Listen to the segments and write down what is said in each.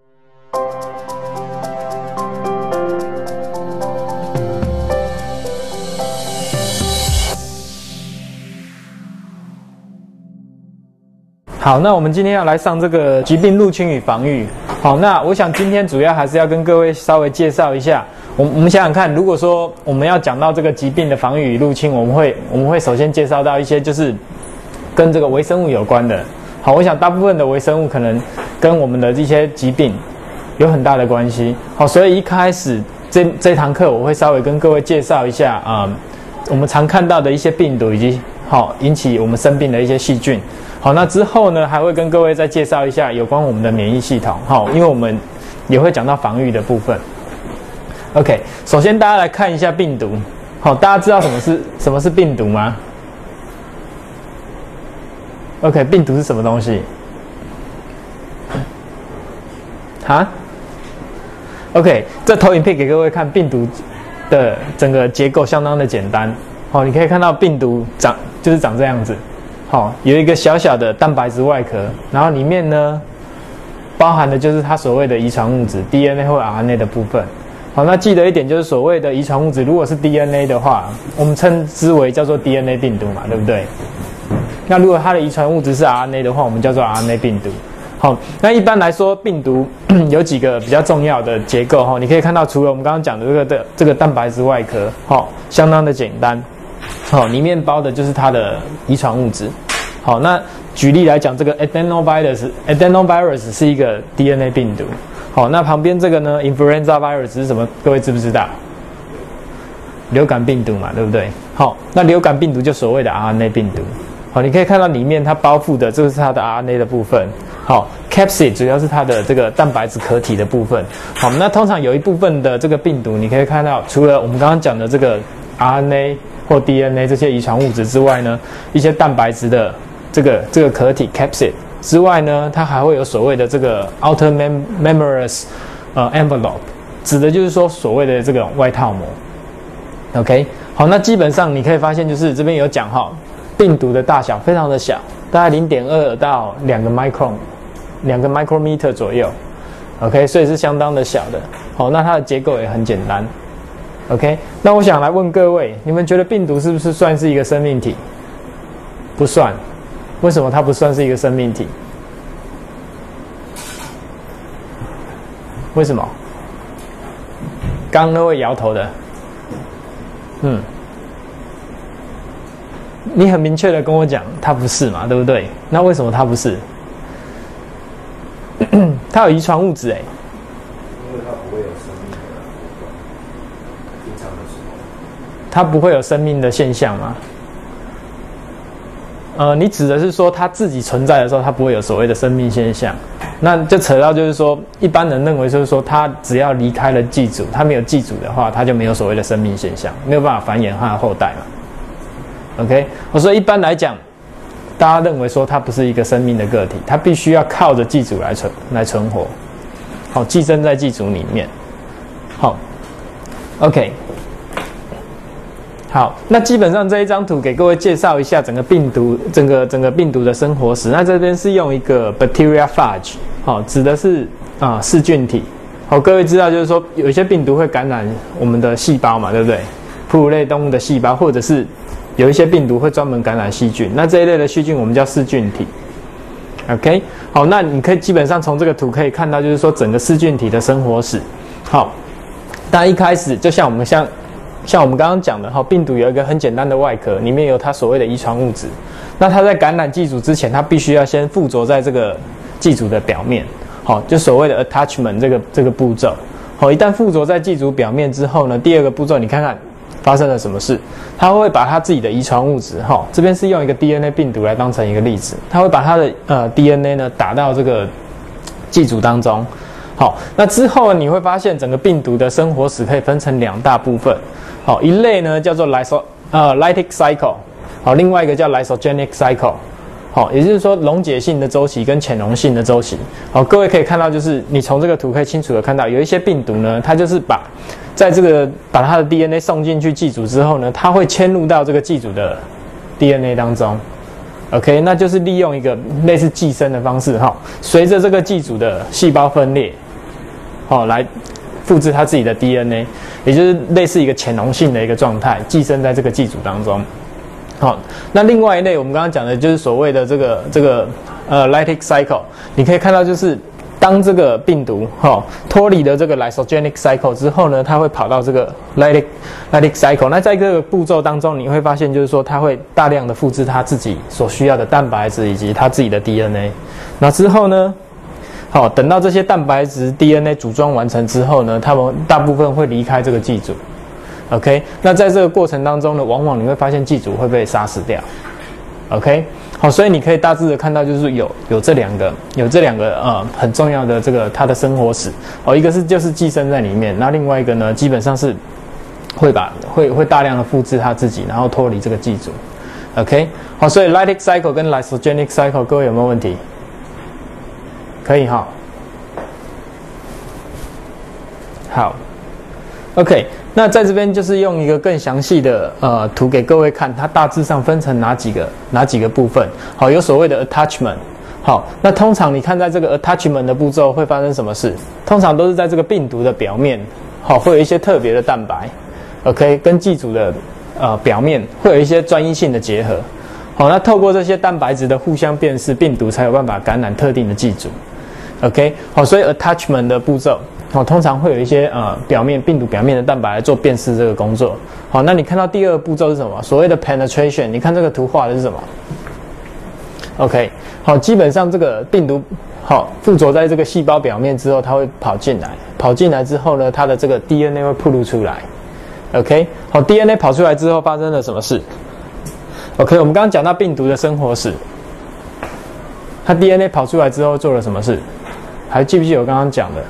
好，那我们今天要来上这个疾病入侵与防御。好，那我想今天主要还是要跟各位稍微介绍一下。我们想想看，如果说我们要讲到这个疾病的防御与入侵，我们会首先介绍到一些就是跟这个微生物有关的。好，我想大部分的微生物可能跟我们的一些疾病有很大的关系。好，所以一开始这堂课我会稍微跟各位介绍一下我们常看到的一些病毒以及引起我们生病的一些细菌。好，那之后呢，还会跟各位再介绍一下有关我们的免疫系统。因为我们也会讲到防御的部分。OK， 首先大家来看一下病毒。好，大家知道什么是病毒吗 ？OK， 病毒是什么东西？OK， 这投影片给各位看，病毒的整个结构相当的简单。你可以看到病毒就是长这样子。有一个小小的蛋白质外壳，然后里面呢包含的就是它所谓的遗传物质 DNA 或 RNA 的部分。好，那记得一点就是所谓的遗传物质，如果是 DNA 的话，我们称之为叫做 DNA 病毒嘛，对不对？那如果它的遗传物质是 RNA 的话，我们叫做 RNA 病毒。好，那一般来说，病毒有几个比较重要的结构你可以看到，除了我们刚刚讲的这个蛋白质外壳相当的简单。里面包的就是它的遗传物质。好，那举例来讲，这个 adenovirus 是一个 DNA 病毒。好，那旁边这个呢 ，influenza virus 是什么？各位知不知道？流感病毒嘛，对不对？好，那流感病毒就所谓的 RNA 病毒。好，你可以看到里面它包覆的，这个是它的 RNA 的部分。好 ，capsid 主要是它的这个蛋白质壳体的部分。好，那通常有一部分的这个病毒，你可以看到，除了我们刚刚讲的这个 RNA 或 DNA 这些遗传物质之外呢，一些蛋白质的这个壳体 capsid 之外呢，它还会有所谓的这个 outer membrane envelope， 指的就是说所谓的这个外套膜。OK， 好，那基本上你可以发现，就是这边有讲病毒的大小非常的小，大概 0.2 到2个 micrometer 左右。OK， 所以是相当的小的。好，那它的结构也很简单。OK， 那我想来问各位，你们觉得病毒是不是算是一个生命体？不算。为什么它不算是一个生命体？为什么？刚刚那位摇头的，你很明确的跟我讲，它不是嘛，对不对？那为什么它不是？它有遗传物质因为它不会有生命的平常的时候， 它不会有生命的现象吗？你指的是说它自己存在的时候，它不会有所谓的生命现象，那就扯到就是说，一般人认为就是说，它只要离开了寄主，它没有寄主的话，它就没有所谓的生命现象，没有办法繁衍它的后代嘛。OK， 所以一般来讲，大家认为说它不是一个生命的个体，它必须要靠着寄主来存活，好，寄生在寄主里面。好 ，OK。好，那基本上这一张图给各位介绍一下整个病毒病毒的生活史。那这边是用一个 bacteriophage， 指的是噬菌体。好，各位知道就是说有一些病毒会感染我们的细胞嘛，对不对？哺乳类动物的细胞，或者是有一些病毒会专门感染细菌。那这一类的细菌我们叫噬菌体。OK， 好，那你可以基本上从这个图可以看到，就是说整个噬菌体的生活史。好，但一开始就像我们刚刚讲的病毒有一个很简单的外壳，里面有它所谓的遗传物质。那它在感染寄主之前，它必须要先附着在这个寄主的表面，就所谓的 attachment 这个步骤。一旦附着在寄主表面之后呢，第二个步骤你看看发生了什么事？它会把它自己的遗传物质，这边是用一个 DNA 病毒来当成一个例子，它会把它的DNA 呢打到这个寄主当中。好，那之后你会发现整个病毒的生活史可以分成2大部分。好，一类呢叫做lytic cycle， 好，另外一个叫 lysogenic cycle。好，也就是说溶解性的周期跟潜溶性的周期。好，各位可以看到，就是你从这个图可以清楚的看到，有一些病毒呢，它就是把它的 DNA 送进去寄主之后呢，它会迁入到这个寄主的 DNA 当中。OK， 那就是利用一个类似寄生的方式，随着这个寄主的细胞分裂， 好来复制它自己的 DNA， 也就是类似一个潜龙性的一个状态，寄生在这个寄主当中。好，那另外一类我们刚刚讲的就是所谓的这个lytic cycle， 你可以看到就是当这个病毒脱离了这个 lysogenic cycle 之后呢，它会跑到这个 lytic cycle。那在这个步骤当中，你会发现就是说它会大量的复制它自己所需要的蛋白质以及它自己的 DNA。那之后呢，等到这些蛋白质 DNA 组装完成之后呢，它们大部分会离开这个寄主。OK， 那在这个过程当中呢，往往你会发现寄主会被杀死掉。OK， 好，所以你可以大致的看到，就是有这两个很重要的这个它的生活史。一个是就是寄生在里面，那另外一个呢，基本上是会大量的复制它自己，然后脱离这个寄主。OK， 好，所以 lytic cycle 跟 lysogenic cycle， 各位有没有问题？可以哈。好 ，OK。那在这边就是用一个更详细的图给各位看，它大致上分成哪几个部分。好，有所谓的 attachment。好，那通常你看在这个 attachment 的步骤会发生什么事？通常都是在这个病毒的表面，好，会有一些特别的蛋白 ，OK， 跟寄主的表面会有一些专一性的结合。好，那透过这些蛋白质的互相辨识，病毒才有办法感染特定的寄主。OK， 好，所以 attachment 的步骤。好，通常会有一些病毒表面的蛋白来做辨识这个工作。好，那你看到第二个步骤是什么？所谓的 penetration， 你看这个图画的是什么 ？OK， 好，基本上这个病毒附着在这个细胞表面之后，它会跑进来之后呢，它的这个 DNA 会暴露出来。OK， 好 ，DNA 跑出来之后发生了什么事 ？OK， 我们刚刚讲到病毒的生活史，它 DNA 跑出来之后做了什么事？还记不记得我刚刚讲的？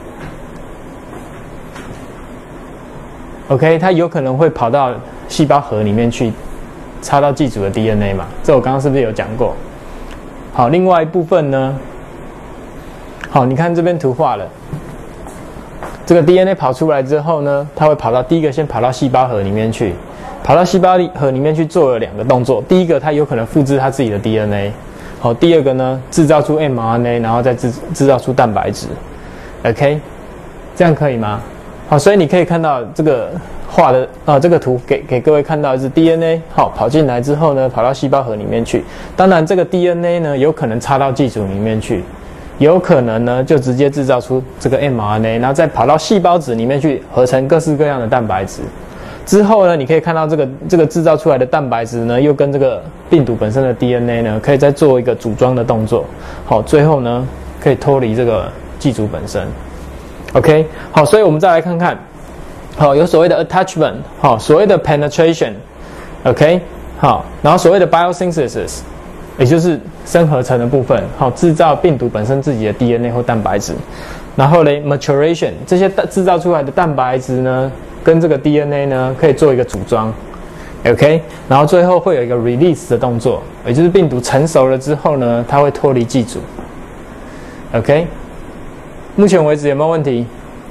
OK， 它有可能会跑到细胞核里面去，插到寄主的 DNA 嘛？这我刚刚是不是有讲过？好，另外一部分呢，好，你看这边图画了，这个 DNA 跑出来之后呢，它会第一个先跑到细胞核里面去，跑到细胞核里面去做了两个动作。第一个，它有可能复制它自己的 DNA。好，第二个呢，制造出 mRNA， 然后再制造出蛋白质。OK， 这样可以吗？ 好，所以你可以看到这个画的这个图给各位看到的是 DNA 跑进来之后呢，跑到细胞核里面去。当然，这个 DNA 呢有可能插到寄主里面去，有可能呢就直接制造出这个 mRNA， 然后再跑到细胞质里面去合成各式各样的蛋白质。之后呢，你可以看到这个制造出来的蛋白质呢，又跟这个病毒本身的 DNA 呢，可以再做一个组装的动作。好，最后呢可以脱离这个寄主本身。 OK， 好，所以我们再来看看，好，有所谓的 attachment， 好，所谓的 penetration，OK， 好，然后所谓的 biosynthesis， 也就是生合成的部分，好，制造病毒本身自己的 DNA 或蛋白质，然后呢 maturation， 这些制造出来的蛋白质呢，跟这个 DNA 呢，可以做一个组装 ，OK， 然后最后会有一个 release 的动作，也就是病毒成熟了之后呢，它会脱离寄主 ，OK。 目前为止有没有问题？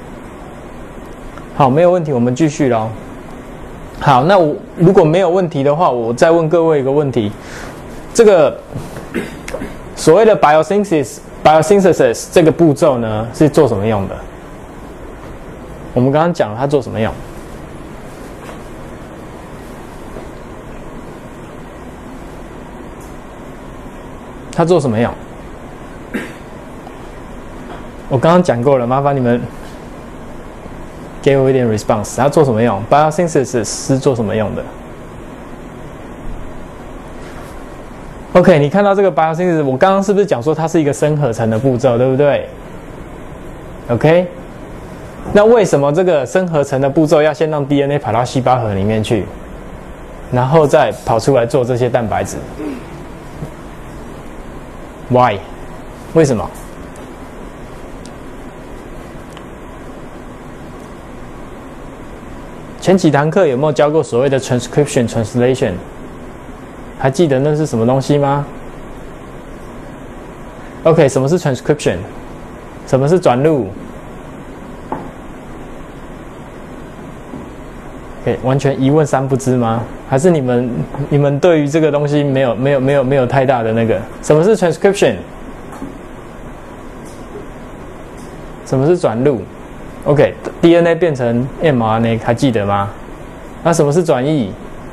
好，没有问题，我们继续咯。好，那如果没有问题的话，我再问各位一个问题：这个所谓的 biosynthesis 这个步骤呢，是做什么用的？我们刚刚讲了它做什么用？它做什么用？ 我刚刚讲过了，麻烦你们给我一点 response。它做什么用 ？Biosynthesis 是做什么用的 ？OK， 你看到这个 biosynthesis， 我刚刚是不是讲说它是一个生合成的步骤，对不对 ？OK， 那为什么这个生合成的步骤要先让 DNA 跑到细胞核里面去，然后再跑出来做这些蛋白质 ？Why？ 为什么？ 前几堂课有没有教过所谓的 transcription translation？ 还记得那是什么东西吗 ？OK， 什么是 transcription？ 什么是转录 ？OK， 完全一问三不知吗？还是你们对于这个东西没有太大的那个？什么是 transcription？ 什么是转录 OK，DNA 变成 mRNA， 还记得吗？那什么是转译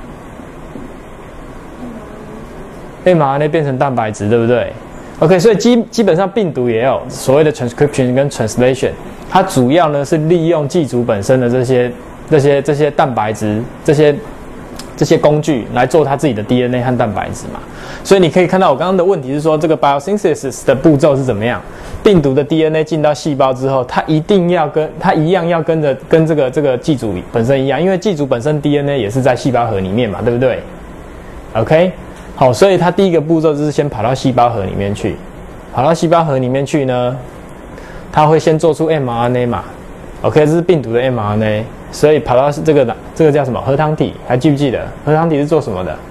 ？mRNA 变成蛋白质，对不对 ？OK， 所以基本上病毒也有所谓的 transcription 跟 translation， 它主要呢是利用寄主本身的这些蛋白质这些工具来做它自己的 DNA 和蛋白质嘛。所以你可以看到我刚刚的问题是说，这个 biosynthesis 的步骤是怎么样？病毒的 DNA 进到细胞之后，它一样要跟这个寄主本身一样，因为寄主本身 DNA 也是在细胞核里面嘛，对不对 ？OK， 好，所以它第一个步骤就是先跑到细胞核里面去，跑到细胞核里面去呢，它会先做出 mRNA 嘛 ，OK， 这是病毒的 mRNA， 所以跑到这个叫什么核糖体？还记不记得核糖体是做什么的？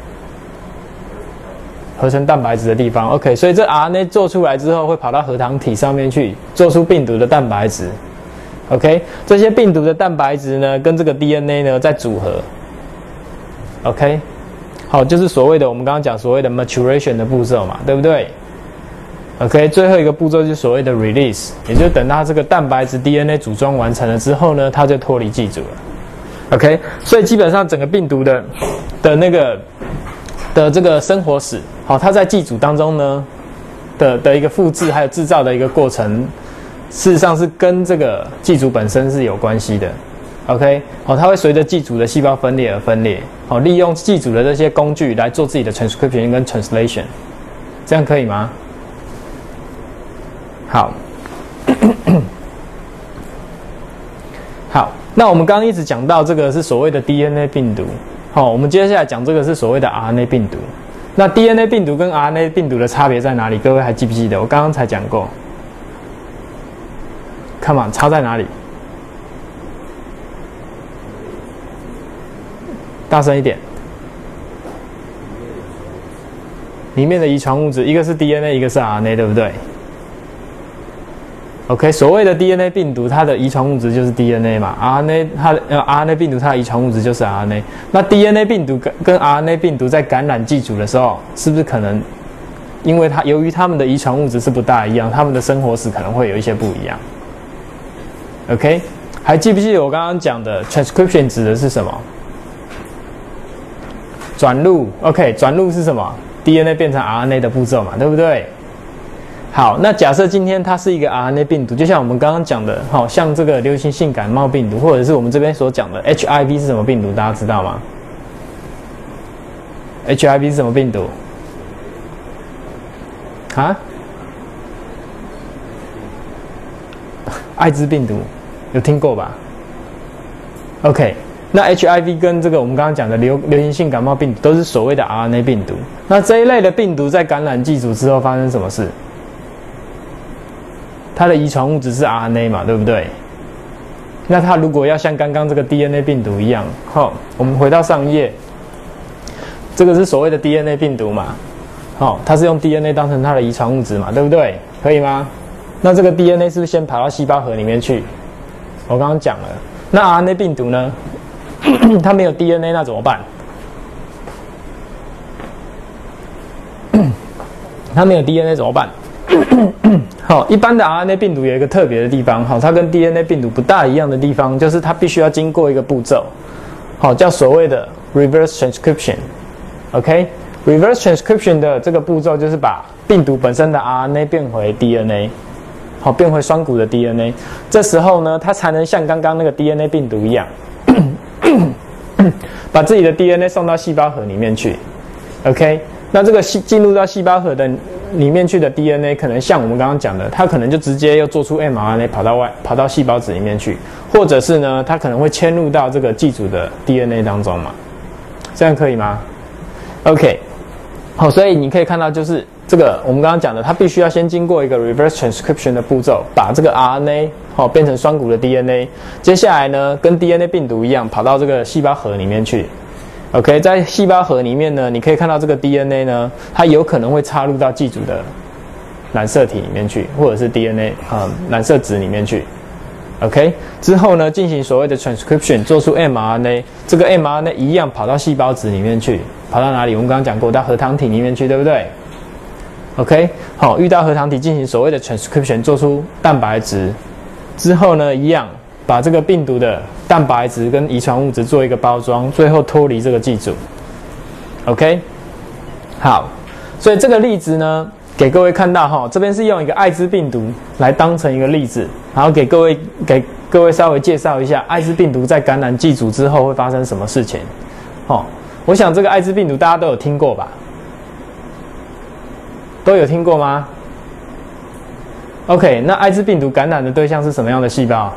合成蛋白质的地方 ，OK， 所以这 RNA 做出来之后，会跑到核糖体上面去，做出病毒的蛋白质 ，OK， 这些病毒的蛋白质呢，跟这个 DNA 呢再组合 ，OK， 好，就是所谓的我们刚刚讲所谓的 maturation 的步骤嘛，对不对 ？OK， 最后一个步骤就是所谓的 release， 也就是等到这个蛋白质 DNA 组装完成了之后呢，它就脱离寄主了 ，OK， 所以基本上整个病毒的这个生活史，好，它在寄主当中呢的一个复制还有制造的一个过程，事实上是跟这个寄主本身是有关系的 ，OK， 好，它会随着寄主的细胞分裂而分裂，好，利用寄主的这些工具来做自己的 transcription 跟 translation， 这样可以吗？好，好，那我们刚刚一直讲到这个是所谓的 DNA 病毒。好，我们接下来讲这个是所谓的 RNA 病毒。那 DNA 病毒跟 RNA 病毒的差别在哪里？各位还记不记得？我刚刚才讲过。Come on， 差在哪里？大声一点。里面的遗传物质，一个是 DNA， 一个是 RNA， 对不对？ OK， 所谓的 DNA 病毒，它的遗传物质就是 DNA 嘛 ，RNA 病毒它的遗传物质就是 RNA。那 DNA 病毒跟 RNA 病毒在感染寄主的时候，是不是可能因为由于它们的遗传物质是不大一样，它们的生活史可能会有一些不一样 ？OK， 还记不记得我刚刚讲的 transcription 指的是什么？转录 ，OK， 转录是什么 ？DNA 变成 RNA 的步骤嘛，对不对？ 好，那假设今天它是一个 RNA 病毒，就像我们刚刚讲的，好，像这个流行性感冒病毒，或者是我们这边所讲的 HIV 是什么病毒？大家知道吗 ？HIV 是什么病毒？啊？艾滋病毒，有听过吧 ？OK， 那 HIV 跟这个我们刚刚讲的流行性感冒病毒都是所谓的 RNA 病毒。那这一类的病毒在感染寄主之后发生什么事？ 它的遗传物质是 RNA 嘛，对不对？那它如果要像刚刚这个 DNA 病毒一样，好，我们回到上一页，这个是所谓的 DNA 病毒嘛，好，它是用 DNA 当成它的遗传物质嘛，对不对？可以吗？那这个 DNA 是不是先跑到细胞核里面去？我刚刚讲了，那 RNA 病毒呢？它没有 DNA， 那怎么办？它没有 DNA 怎么办？好，一般的 RNA 病毒有一个特别的地方，好，它跟 DNA 病毒不大一样的地方，就是它必须要经过一个步骤，好，叫所谓的 reverse transcription。OK，reverse transcription 的这个步骤就是把病毒本身的 RNA 变回 DNA， 好，变回双股的 DNA。这时候呢，它才能像刚刚那个 DNA 病毒一样，把自己的 DNA 送到细胞核里面去。OK， 那这个进入到细胞核的 里面去的 DNA 可能像我们刚刚讲的，它可能就直接又做出 mRNA 跑到细胞质里面去，或者是呢，它可能会迁入到这个寄主的 DNA 当中嘛，这样可以吗 ？OK， 好，所以你可以看到就是这个我们刚刚讲的，它必须要先经过一个 reverse transcription 的步骤，把这个 RNA 变成双股的 DNA， 接下来呢，跟 DNA 病毒一样跑到这个细胞核里面去。 OK， 在细胞核里面呢，你可以看到这个 DNA 呢，它有可能会插入到寄主的染色体里面去，或者是 DNA 染色质里面去。OK， 之后呢，进行所谓的 transcription， 做出 mRNA， 这个 mRNA 一样跑到细胞质里面去，跑到哪里？我们刚刚讲过，到核糖体里面去，对不对 ？OK， 好，遇到核糖体进行所谓的 transcription， 做出蛋白质。 之后呢，一样把这个病毒的蛋白质跟遗传物质做一个包装，最后脱离这个寄主。OK， 好，所以这个例子呢，给各位看到哈，这边是用一个艾滋病毒来当成一个例子，然后给各位稍微介绍一下艾滋病毒在感染寄主之后会发生什么事情。哦，我想这个艾滋病毒大家都有听过吧？都有听过吗 ？OK， 那艾滋病毒感染的对象是什么样的细胞？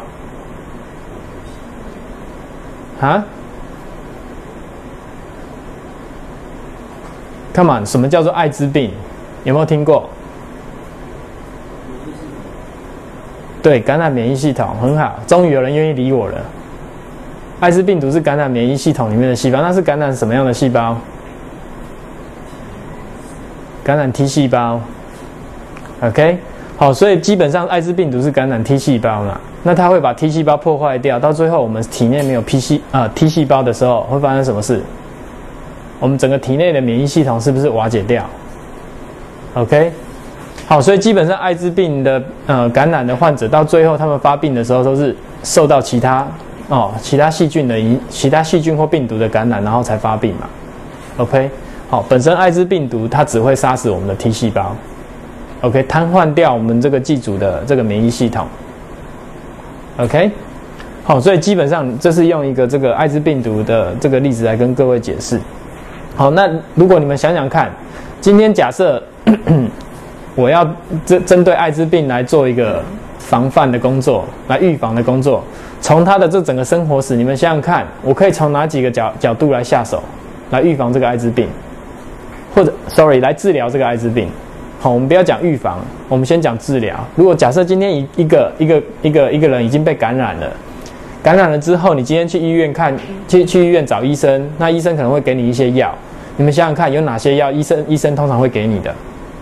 啊 ？Come on， 什么叫做艾滋病？有没有听过？对，感染免疫系统很好，终于有人愿意理我了。艾滋病毒是感染免疫系统里面的细胞，那是感染什么样的细胞？感染 T 细胞。OK， 好，所以基本上艾滋病毒是感染 T 细胞嘛，那它会把 T 细胞破坏掉，到最后我们体内没有 T 细胞的时候，会发生什么事？我们整个体内的免疫系统是不是瓦解掉 ？OK， 好，所以基本上艾滋病的感染的患者，到最后他们发病的时候，都是受到其他细菌或病毒的感染，然后才发病嘛。OK， 好，本身艾滋病毒它只会杀死我们的 T 细胞 ，OK， 瘫痪掉我们这个寄主的这个免疫系统 ，OK， 好，所以基本上这是用一个这个艾滋病毒的这个例子来跟各位解释。好，那如果你们想想看，今天假设我要针对艾滋病来做一个防范的工作，来预防的工作，从他的这整个生活史，你们想想看，我可以从哪几个角度来下手，来预防这个艾滋病，或者来治疗这个艾滋病。好，我们不要讲预防，我们先讲治疗。如果假设今天一个人已经被感染了。感染了之后，你今天去医院去医院找医生，那医生可能会给你一些药。你们想想看，有哪些药医生通常会给你的？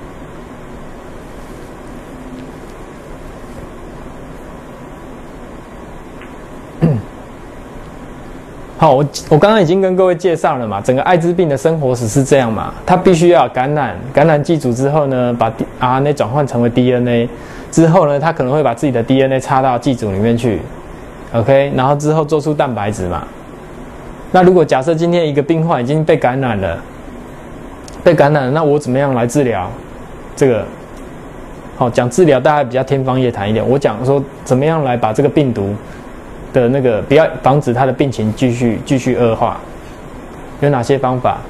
好，我刚刚已经跟各位介绍了嘛，整个艾滋病的生活史是这样嘛，它必须要感染寄主之后呢，把 RNA 转换成为 DNA 之后呢，它可能会把自己的 DNA 插到寄主里面去。OK， 然后之后做出蛋白质嘛。那如果假设今天一个病患已经被感染了，那我怎么样来治疗这个？好，讲治疗大概比较天方夜谭一点。我讲说怎么样来把这个病毒的那个不要防止它的病情继续恶化，有哪些方法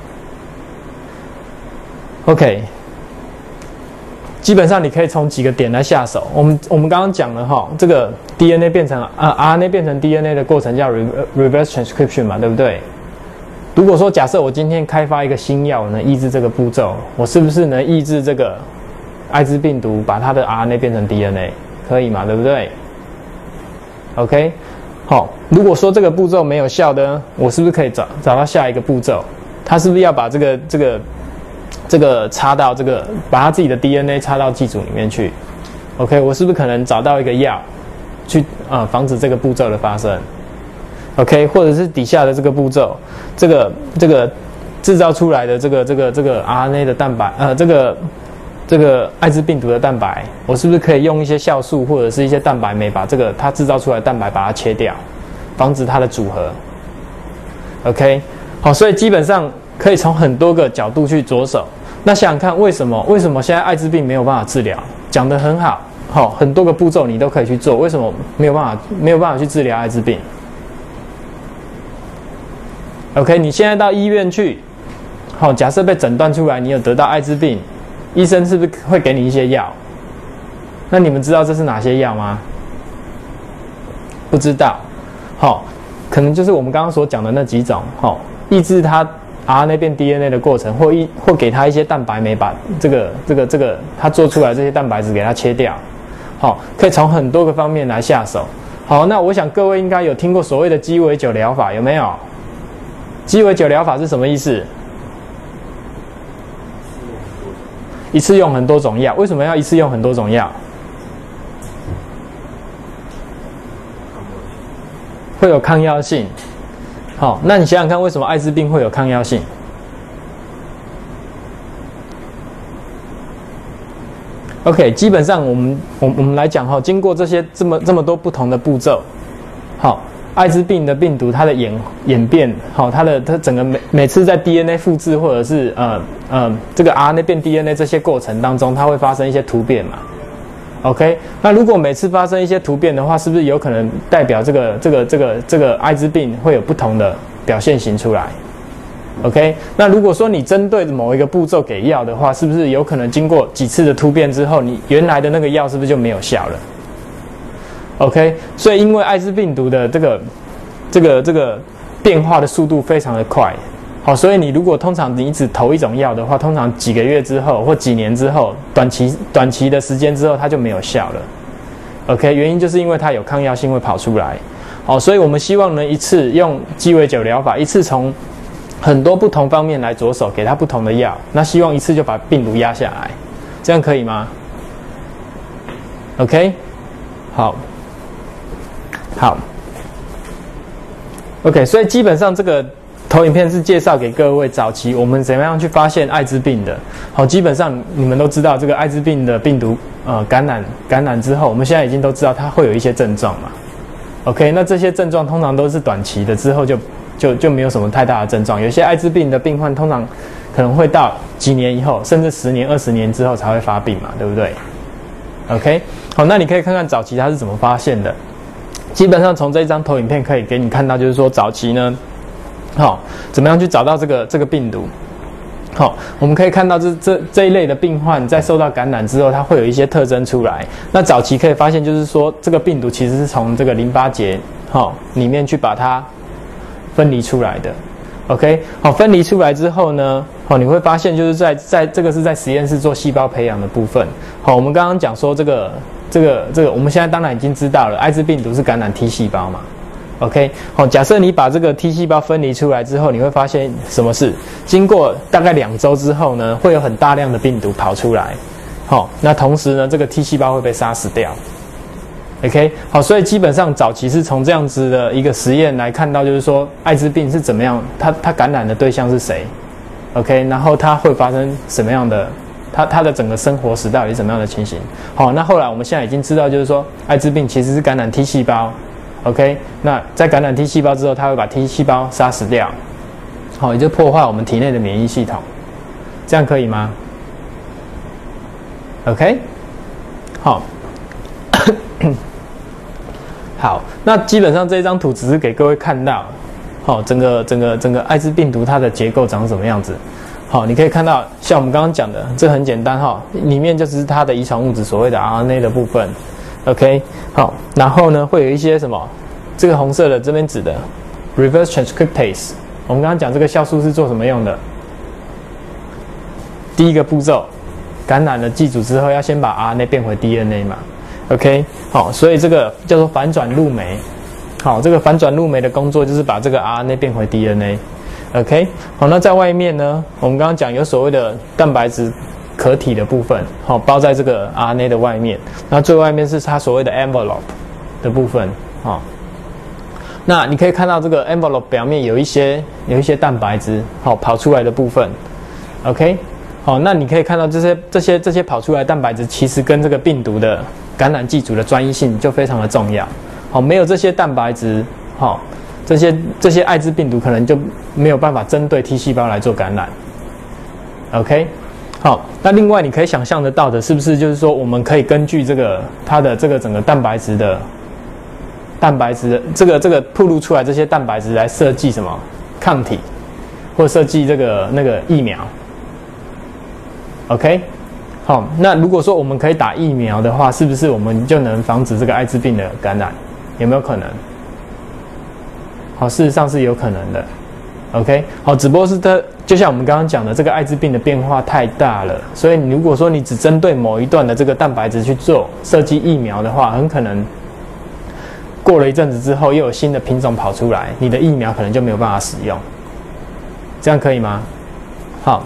？OK。基本上你可以从几个点来下手。我们刚刚讲了哈，这个 DNA 变成RNA 变成 DNA 的过程叫 reverse transcription 嘛，对不对？如果说假设我今天开发一个新药能抑制这个步骤，我是不是能抑制这个艾滋病毒把它的 RNA 变成 DNA？ 可以嘛，对不对 ？OK， 好，如果说这个步骤没有效的，我是不是可以找到下一个步骤？它是不是要把这个插到把它自己的 DNA 插到寄主里面去 ？OK， 我是不是可能找到一个药去防止这个步骤的发生 ？OK， 或者是底下的这个步骤，这个制造出来的这个 RNA 的蛋白，这个艾滋病毒的蛋白，我是不是可以用一些酵素或者是一些蛋白酶把它制造出来的蛋白把它切掉，防止它的组合 ？OK， 好，所以基本上可以从很多个角度去着手。那想想看，为什么现在艾滋病没有办法治疗？讲得很好，好，很多个步骤你都可以去做，为什么没有办法去治疗艾滋病 ？OK， 你现在到医院去，好，假设被诊断出来你有得到艾滋病，医生是不是会给你一些药？那你们知道这是哪些药吗？不知道，好，可能就是我们刚刚所讲的那几种，好，抑制它RNA 变 DNA 的过程，或给它一些蛋白酶，把这个它做出来这些蛋白质给它切掉，好，可以从很多个方面来下手。好，那我想各位应该有听过所谓的鸡尾酒疗法，有没有？鸡尾酒疗法是什么意思？一次用很多种药，为什么要一次用很多种药？会有抗药性。好，那你想想看，为什么艾滋病会有抗药性？ OK， 基本上我们来讲哈，经过这些这么多不同的步骤，好，艾滋病的病毒它的演变，好，它整个每次在 DNA 复制或者是这个 RNA 变 DNA 这些过程当中，它会发生一些突变嘛。OK， 那如果每次发生一些突变的话，是不是有可能代表这个艾滋病会有不同的表现型出来 ？OK， 那如果说你针对某一个步骤给药的话，是不是有可能经过几次的突变之后，你原来的那个药是不是就没有效了 ？OK， 所以因为艾滋病毒的这个变化的速度非常的快。好，所以你如果通常你只投一种药的话，通常几个月之后或几年之后，短期的时间之后，它就没有效了。OK， 原因就是因为它有抗药性会跑出来。好，所以我们希望呢一次用鸡尾酒疗法，一次从很多不同方面来着手，给它不同的药，那希望一次就把病毒压下来，这样可以吗 ？OK， 好。OK， 所以基本上这个投影片是介绍给各位早期我们怎么样去发现艾滋病的。好，基本上你们都知道这个艾滋病的病毒感染之后，我们现在已经都知道它会有一些症状嘛。OK， 那这些症状通常都是短期的，之后就没有什么太大的症状。有些艾滋病的病患通常可能会到几年以后，甚至10年、20年之后才会发病嘛，对不对 ？OK， 好，那你可以看看早期它是怎么发现的。基本上从这一张投影片可以给你看到，就是说早期呢。好，怎么样去找到这个病毒？好，我们可以看到这一类的病患在受到感染之后，它会有一些特征出来。那早期可以发现，就是说这个病毒其实是从这个淋巴结里面去把它分离出来的。OK， 好，分离出来之后呢，你会发现就是在这个是在实验室做细胞培养的部分。好，我们刚刚讲说这个，我们现在当然已经知道了，艾滋病毒是感染 T 细胞嘛。OK， 好，假设你把这个 T 细胞分离出来之后，你会发现什么事？经过大概2周之后呢，会有很大量的病毒跑出来。好，那同时呢，这个 T 细胞会被杀死掉。OK， 好，所以基本上早期是从这样子的一个实验来看到，就是说艾滋病是怎么样，它感染的对象是谁 ？OK， 然后它会发生什么样的？它的整个生活史到底是什么样的情形？好，那后来我们现在已经知道，就是说艾滋病其实是感染 T 细胞。OK， 那在感染 T 细胞之后，它会把 T 细胞杀死掉，好，也就破坏我们体内的免疫系统，这样可以吗 ？OK， 好，好，那基本上这张图只是给各位看到，好，整个艾滋病毒它的结构长什么样子。好，你可以看到，像我们刚刚讲的，这很简单哈，里面就是它的遗传物质，所谓的 RNA 的部分。OK， 好，然后呢，会有一些什么？这个红色的这边指的 reverse transcriptase， 我们刚刚讲这个酵素是做什么用的？第一个步骤，感染了寄主之后，要先把 RNA 变回 DNA 嘛。OK， 好，所以这个叫做反转录酶。好，这个反转录酶的工作就是把这个 RNA 变回 DNA。OK， 好，那在外面呢，我们刚刚讲有所谓的蛋白质壳体的部分，好，包在这个 RNA 的外面，那最外面是它所谓的 envelope 的部分，好，那你可以看到这个 envelope 表面有一些蛋白质，好，跑出来的部分 ，OK， 好，那你可以看到这些跑出来的蛋白质，其实跟这个病毒的感染寄主的专一性就非常的重要，好，没有这些蛋白质，好，这些艾滋病毒可能就没有办法针对 T 细胞来做感染 ，OK。好，那另外你可以想象得到的，是不是就是说，我们可以根据它的这个整个蛋白质的这个暴露出来这些蛋白质来设计什么抗体，或设计那个疫苗 ？OK， 好，那如果说我们可以打疫苗的话，是不是我们就能防止这个艾滋病的感染？有没有可能？好，事实上是有可能的。OK， 好，只不过是就像我们刚刚讲的，这个艾滋病的变化太大了，所以如果说你只针对某一段的这个蛋白质去做设计疫苗的话，很可能过了一阵子之后，又有新的品种跑出来，你的疫苗可能就没有办法使用，这样可以吗？好，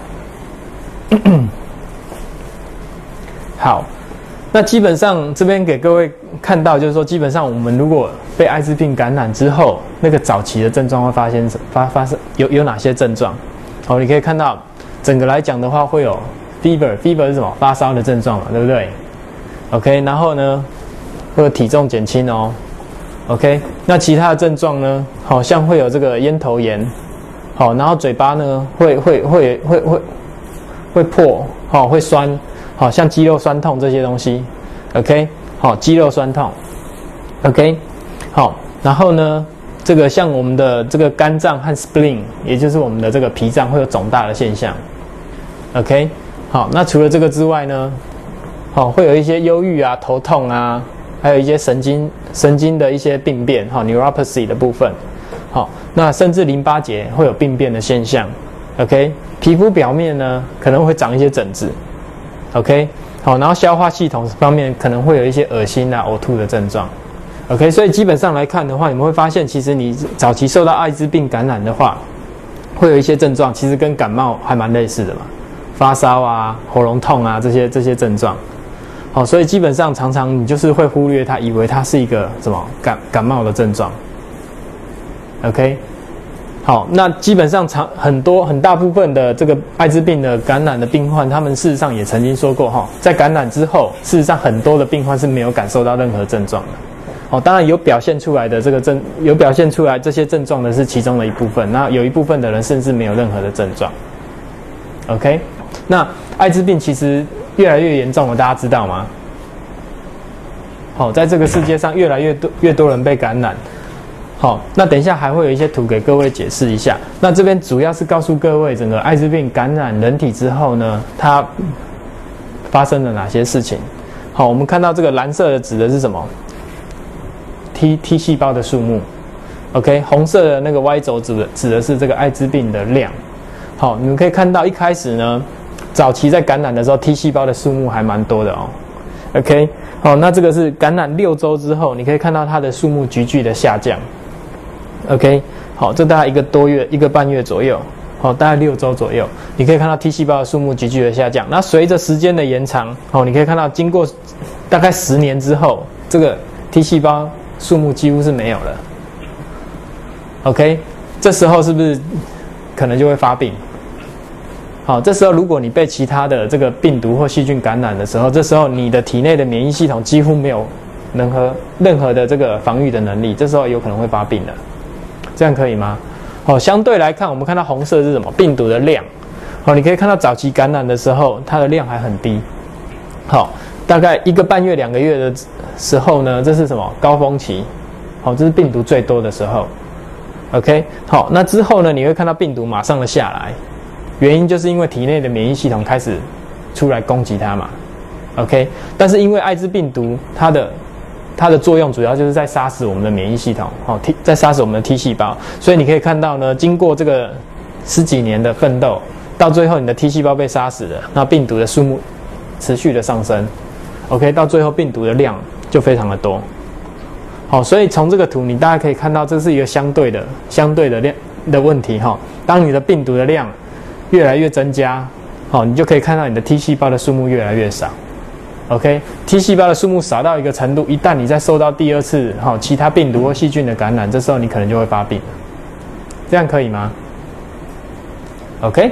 好，那基本上这边给各位看到，就是说，基本上我们如果被艾滋病感染之后，那个早期的症状会发生有哪些症状？好，你可以看到，整个来讲的话，会有 fever 是什么？发烧的症状嘛，对不对？ OK， 然后呢，会有体重减轻哦。OK， 那其他的症状呢，好像会有这个咽头炎，好，然后嘴巴呢会破，好，会酸，好像肌肉酸痛这些东西。OK， 好，肌肉酸痛。OK， 好，然后呢，这个像我们的这个肝脏和 spleen， 也就是我们的这个脾脏会有肿大的现象。OK， 好，那除了这个之外呢，好，会有一些忧郁啊、头痛啊，还有一些神经的一些病变，好 ，neuropathy 的部分，好，那甚至淋巴结会有病变的现象。OK， 皮肤表面呢可能会长一些疹子。OK， 好，然后消化系统方面可能会有一些恶心啊、呕吐的症状。OK， 所以基本上来看的话，你们会发现，其实你早期受到艾滋病感染的话，会有一些症状，其实跟感冒还蛮类似的嘛。发烧啊、喉咙痛啊这些症状，好，所以基本上常常你就是会忽略它，以为它是一个什么感冒的症状。OK， 好，那基本上很大部分的这个艾滋病的感染的病患，他们事实上也曾经说过哈，在感染之后，事实上很多的病患是没有感受到任何症状的。哦，当然有表现出来的有表现出来这些症状的是其中的一部分，那有一部分的人甚至没有任何的症状。OK。那艾滋病其实越来越严重了，大家知道吗？好，在这个世界上越来越多人被感染。好，那等一下还会有一些图给各位解释一下。那这边主要是告诉各位，整个艾滋病感染人体之后呢，它发生了哪些事情。好，我们看到这个蓝色的指的是什么？ T 细胞的数目。OK， 红色的那个 Y 轴指的是这个艾滋病的量。好，你们可以看到一开始呢。 早期在感染的时候 ，T 细胞的数目还蛮多的哦。OK， 好，那这个是感染6周之后，你可以看到它的数目急剧的下降。OK， 好，这大概1个半月左右，好，大概6周左右，你可以看到 T 细胞的数目急剧的下降。那随着时间的延长，好，你可以看到经过大概10年之后，这个 T 细胞数目几乎是没有了。OK， 这时候是不是可能就会发病？ 好，这时候如果你被其他的这个病毒或细菌感染的时候，这时候你的体内的免疫系统几乎没有任何的这个防御的能力，这时候有可能会发病的，这样可以吗？好，相对来看，我们看到红色是什么？病毒的量。好，你可以看到早期感染的时候，它的量还很低。好，大概1个半月、2个月的时候呢，这是什么？高峰期。好，这是病毒最多的时候。OK， 好，那之后呢，你会看到病毒马上的下来。 原因就是因为体内的免疫系统开始出来攻击它嘛 ，OK？ 但是因为艾滋病毒它的作用主要就是在杀死我们的免疫系统，哦，在杀死我们的 T 细胞，所以你可以看到呢，经过这个10几年的奋斗，到最后你的 T 细胞被杀死了，那病毒的数目持续的上升 ，OK？ 到最后病毒的量就非常的多，好，所以从这个图你大家可以看到，这是一个相对的量的问题哈。当你的病毒的量 越来越增加，好，你就可以看到你的 T 细胞的数目越来越少。OK，T 细胞的数目少到一个程度，一旦你再受到第2次其他病毒或细菌的感染，这时候你可能就会发病。这样可以吗 ？OK，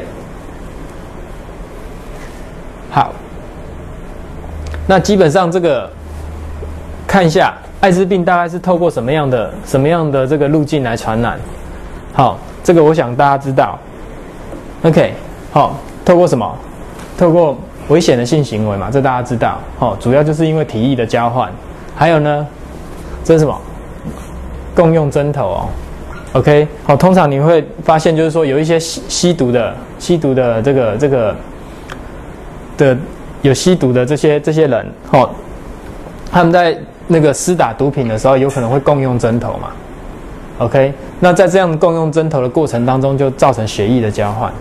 好，那基本上这个看一下艾滋病大概是透过什么样的这个路径来传染？好，这个我想大家知道。 OK， 好，透过什么？透过危险的性行为嘛，这大家知道。好，主要就是因为体液的交换。还有呢，这是什么？共用针头哦。OK， 好，通常你会发现就是说有一些吸毒的这个有吸毒的这些人，好，他们在那个施打毒品的时候，有可能会共用针头嘛。OK， 那在这样共用针头的过程当中，就造成血液的交换。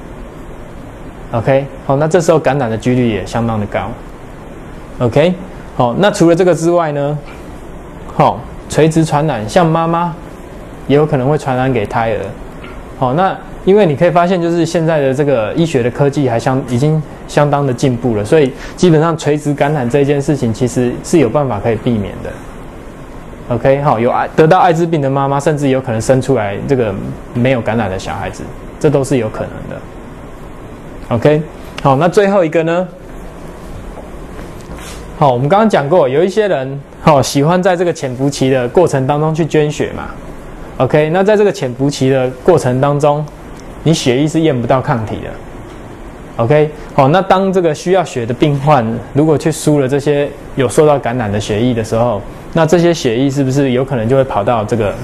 OK， 好，那这时候感染的几率也相当的高。OK， 好，那除了这个之外呢，好，垂直传染，像妈妈也有可能会传染给胎儿。好，那因为你可以发现，就是现在的这个医学的科技已经相当的进步了，所以基本上垂直感染这件事情其实是有办法可以避免的。OK， 好，得到艾滋病的妈妈，甚至有可能生出来这个没有感染的小孩子，这都是有可能的。 OK， 好，那最后一个呢？ 好，我们刚刚讲过，有一些人喜欢在这个潜伏期的过程当中去捐血嘛。OK， 那在这个潜伏期的过程当中，你血液是验不到抗体的。OK， 好，那当这个需要血的病患如果去输了这些有受到感染的血液的时候，那这些血液是不是有可能就会跑到这个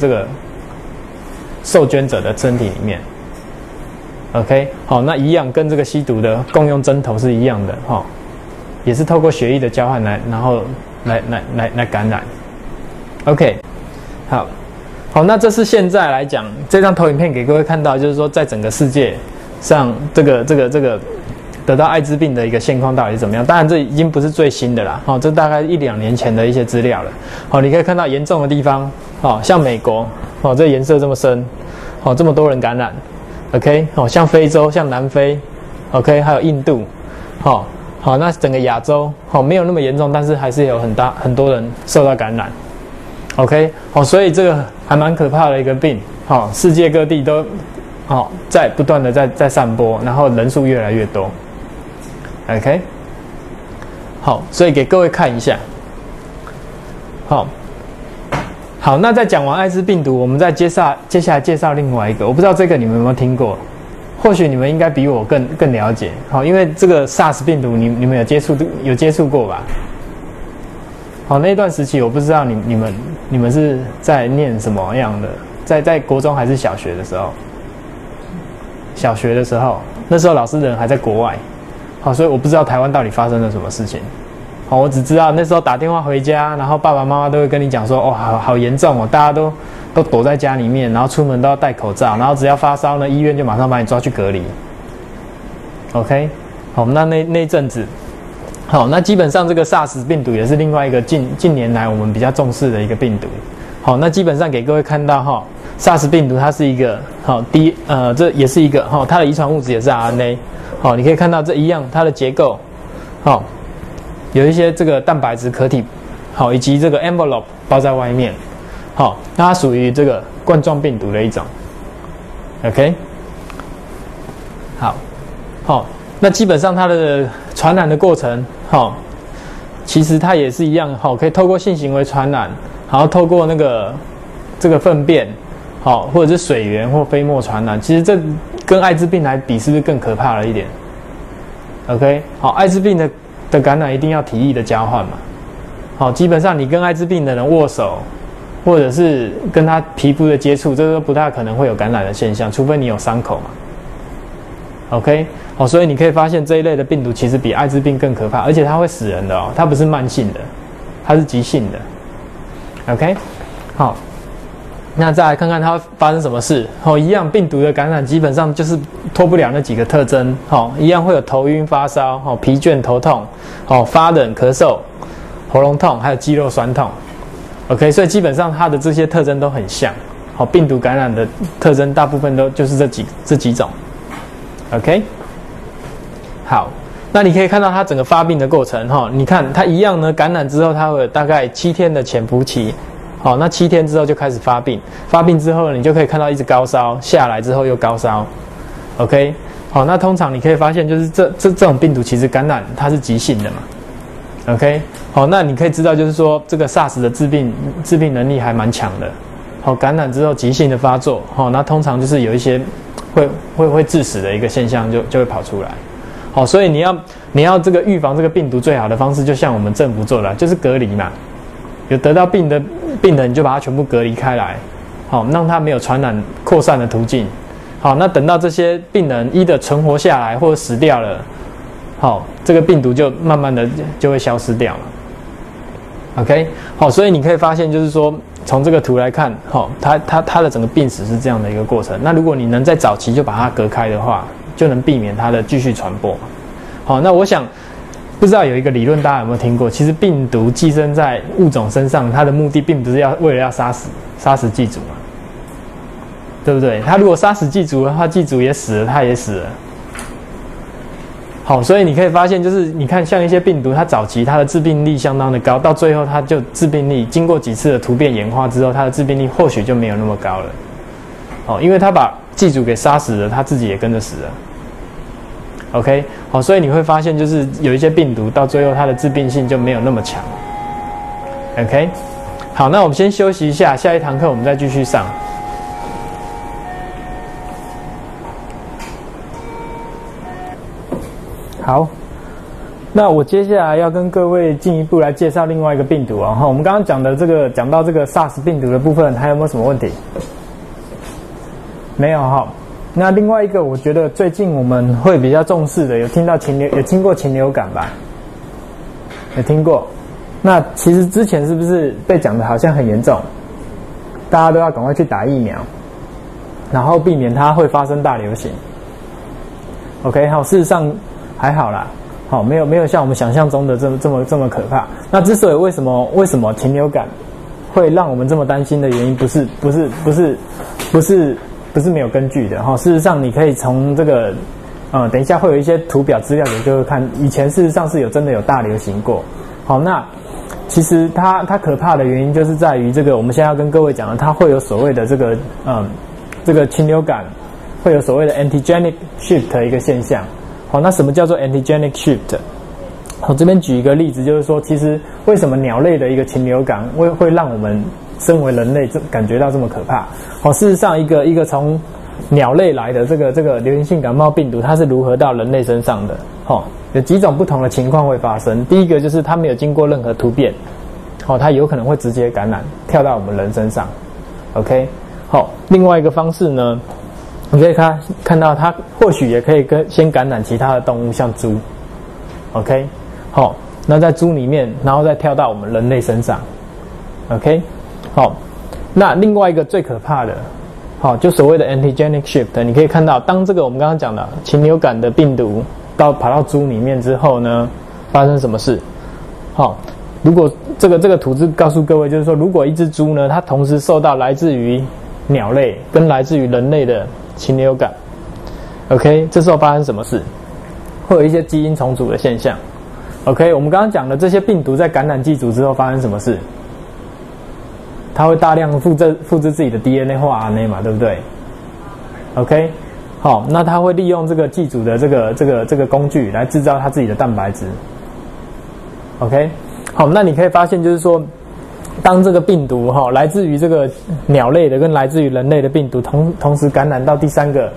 受捐者的身体里面 ？OK， 好，那一样跟这个吸毒的共用针头是一样的，也是透过血液的交换然后来感染。OK， 好，那这是现在来讲这张投影片给各位看到，就是说在整个世界上这个得到艾滋病的一个现况到底是怎么样？当然这已经不是最新的啦，这大概1-2年前的一些资料了。你可以看到严重的地方，像美国，这颜色这么深，这么多人感染 ，OK， 像非洲，像南非 ，OK， 还有印度，好，那整个亚洲，没有那么严重，但是还是有很多人受到感染 ，OK， 所以这个还蛮可怕的一个病，世界各地都在不断的在散播，然后人数越来越多 ，OK， 好，所以给各位看一下，好，那在讲完艾滋病毒，我们再接下来介绍另外一个，我不知道这个你们有没有听过，或许你们应该比我更了解，因为这个 SARS 病毒你们有接触过吧？那一段时期我不知道你们是在念什么样的，在国中还是小学的时候？小学的时候，那时候老师人还在国外，所以我不知道台湾到底发生了什么事情。我只知道那时候打电话回家，然后爸爸妈妈都会跟你讲说，好严重哦，大家都躲在家里面，然后出门都要戴口罩，然后只要发烧呢，医院就马上把你抓去隔离。OK， 好，那阵子，好，那基本上这个 SARS 病毒也是另外一个近年来我们比较重视的一个病毒。好，那基本上给各位看到SARS 病毒它是一个这也是一个它的遗传物质也是 RNA， 你可以看到这一样它的结构，有一些这个蛋白质壳体，以及这个 envelope 包在外面，那它属于这个冠状病毒的一种 ，OK， 好，那基本上它的传染的过程，其实它也是一样，可以透过性行为传染，然后透过这个粪便。或者是水源或飞沫传染，其实这跟艾滋病来比，是不是更可怕了一点 ？OK， 好，艾滋病的感染一定要体液的交换嘛。基本上你跟艾滋病的人握手，或者是跟他皮肤的接触，这都不大可能会有感染的现象，除非你有伤口嘛。OK， 所以你可以发现这一类的病毒其实比艾滋病更可怕，而且它会死人的它不是慢性的，它是急性的。OK， 好。那再来看看它发生什么事，一样病毒的感染基本上就是脱不了那几个特征，一样会有头晕、发烧、疲倦、头痛、发冷、咳嗽、喉咙痛，还有肌肉酸痛。OK， 所以基本上它的这些特征都很像，病毒感染的特征大部分都就是这几种。OK， 好，那你可以看到它整个发病的过程，你看它一样呢，感染之后它会有大概7天的潜伏期。那7天之后就开始发病，发病之后你就可以看到一直高烧，下来之后又高烧 ，OK， 好，那通常你可以发现就是这种病毒其实感染它是急性的嘛 ，OK， 好，那你可以知道就是说这个 SARS 的致病能力还蛮强的，感染之后急性的发作，那通常就是有一些会致死的一个现象就会跑出来，所以你要这个预防这个病毒最好的方式，就像我们政府做的，就是隔离嘛。有得到病人，你就把它全部隔离开来，让它没有传染扩散的途径。那等到这些病人一的存活下来或者死掉了，这个病毒就慢慢的就会消失掉了。OK， 所以你可以发现就是说，从这个图来看，它的整个病史是这样的一个过程。那如果你能在早期就把它隔开的话，就能避免它的继续传播。那我想。不知道有一个理论，大家有没有听过？其实病毒寄生在物种身上，它的目的并不是为了要杀死寄主嘛，对不对？它如果杀死寄主的话，寄主也死了，它也死了。好，所以你可以发现，就是你看像一些病毒，它早期它的致病力相当的高，到最后它就致病力经过几次的突变演化之后，它的致病力或许就没有那么高了。因为它把寄主给杀死了，它自己也跟着死了。 OK， 好，所以你会发现就是有一些病毒到最后它的致病性就没有那么强。OK， 好，那我们先休息一下，下一堂课我们再继续上。好，那我接下来要跟各位进一步来介绍另外一个病毒啊。我们刚刚讲到这个 SARS 病毒的部分，还有没有什么问题？没有哈。那另外一个，我觉得最近我们会比较重视的，有听过禽流感吧？有听过？那其实之前是不是被讲的好像很严重？大家都要赶快去打疫苗，然后避免它会发生大流行。OK， 好，事实上还好啦，好，没有像我们想象中的这么可怕。那之所以为什么禽流感会让我们这么担心的原因，不是没有根据的哈。事实上，你可以从这个等一下会有一些图表资料给各位看，以前事实上是真的有大流行过。好，那其实它可怕的原因就是在于这个，我们现在要跟各位讲的，它会有所谓的这个禽流感会有所谓的 antigenic shift 的一个现象。好，那什么叫做 antigenic shift？ 我这边举一个例子，就是说，其实为什么鸟类的一个禽流感会让我们身为人类感觉到这么可怕？好，事实上一个从鸟类来的这个流行性感冒病毒，它是如何到人类身上的？好，有几种不同的情况会发生。第一个就是它没有经过任何突变，好，它有可能会直接感染，跳到我们人身上。OK， 好，另外一个方式呢，你可以看到它或许也可以先感染其他的动物，像猪。OK， 好，那在猪里面，然后再跳到我们人类身上。OK， 好，那另外一个最可怕的，好，就所谓的 antigenic shift， 你可以看到，当这个我们刚刚讲的禽流感的病毒跑到猪里面之后呢，发生什么事？好，如果这个图纸告诉各位，就是说，如果一只猪呢，它同时受到来自于鸟类跟来自于人类的禽流感 ，OK， 这时候发生什么事？会有一些基因重组的现象。OK， 我们刚刚讲的这些病毒在感染寄主之后发生什么事？它会大量复制自己的 DNA 或 RNA 嘛，对不对 ？OK， 好，那它会利用这个寄主的这个工具来制造它自己的蛋白质。OK， 好，那你可以发现就是说，当这个病毒来自于这个鸟类的跟来自于人类的病毒同时感染到第三个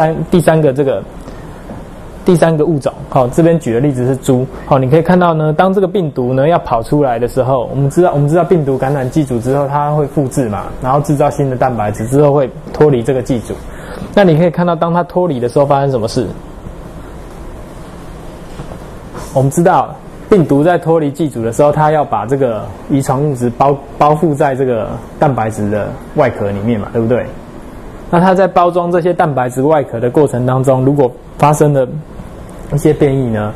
物种，好，这边举的例子是猪，好，你可以看到呢，当这个病毒呢要跑出来的时候，我们知道病毒感染寄主之后，它会复制嘛，然后制造新的蛋白质之后会脱离这个寄主。那你可以看到，当它脱离的时候发生什么事？我们知道病毒在脱离寄主的时候，它要把这个遗传物质包覆在这个蛋白质的外壳里面嘛，对不对？那它在包装这些蛋白质外壳的过程当中，如果发生了一些变异呢